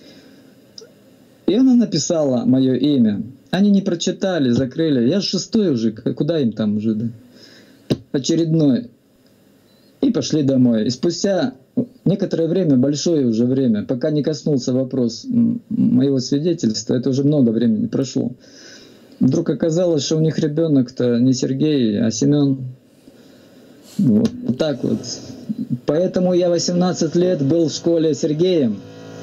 И она написала мое имя. Они не прочитали, закрыли. Я 6-й уже, куда им там уже, да? Очередной. И пошли домой. И спустя некоторое время, большое уже время, пока не коснулся вопрос моего свидетельства, это уже много времени прошло, вдруг оказалось, что у них ребенок-то не Сергей, а Семен. Вот так вот. Поэтому я 18 лет был в школе Сергеем,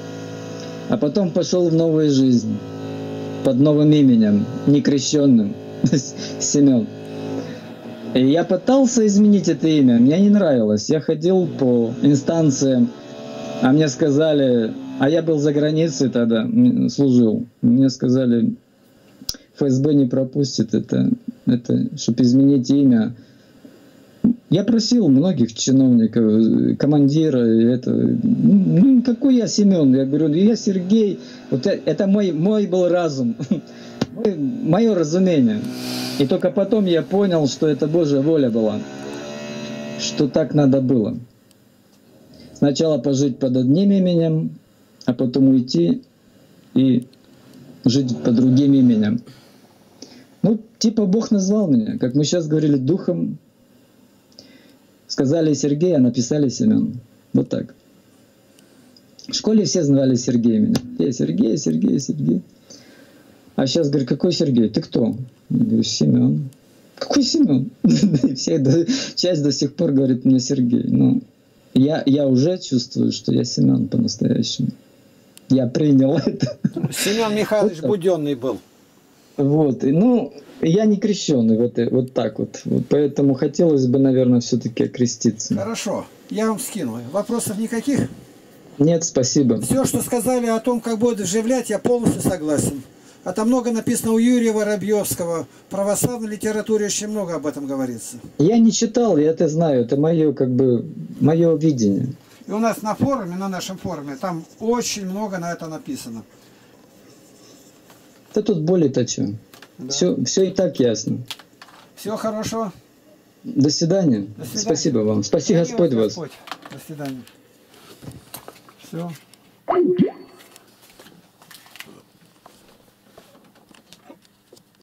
а потом пошел в новую жизнь под новым именем, некрещенным, Семен. И я пытался изменить это имя, мне не нравилось. Я ходил по инстанциям, а мне сказали, а я был за границей тогда, служил, мне сказали, ФСБ не пропустит это чтобы изменить имя. Я просил многих чиновников, командира, какой я Семен? Я говорю, я Сергей. Вот это мой был разум, мое разумение. И только потом я понял, что это Божья воля была, что так надо было. Сначала пожить под одним именем, а потом уйти и жить под другим именем. Ну, типа Бог назвал меня, как мы сейчас говорили, духом. Сказали Сергей, а написали Семен. Вот так. В школе все знали Сергей меня. Сергей, Сергей, Сергей. А сейчас говорю, какой Сергей? Ты кто? Я говорю, Семен. Какой Семен? Часть до сих пор говорит мне Сергей. Но я уже чувствую, что я Семен по-настоящему. Я принял это. Семен Михайлович вот Буденный был. Вот. Я не крещеный вот так вот. Поэтому хотелось бы, наверное, все-таки окреститься. Хорошо. Я вам скину. Вопросов никаких? Нет, спасибо. Все, что сказали о том, как будет вживлять, я полностью согласен. А там много написано у Юрия Воробьевского. В православной литературе очень много об этом говорится. Я не читал, я это знаю. Это мое видение. И у нас на форуме, на нашем форуме, там очень много на это написано. Да тут более-то что. Да. Все и так ясно. Всего хорошего. До свидания. До свидания. Спасибо вам. Спаси Господь вас. До свидания. Все.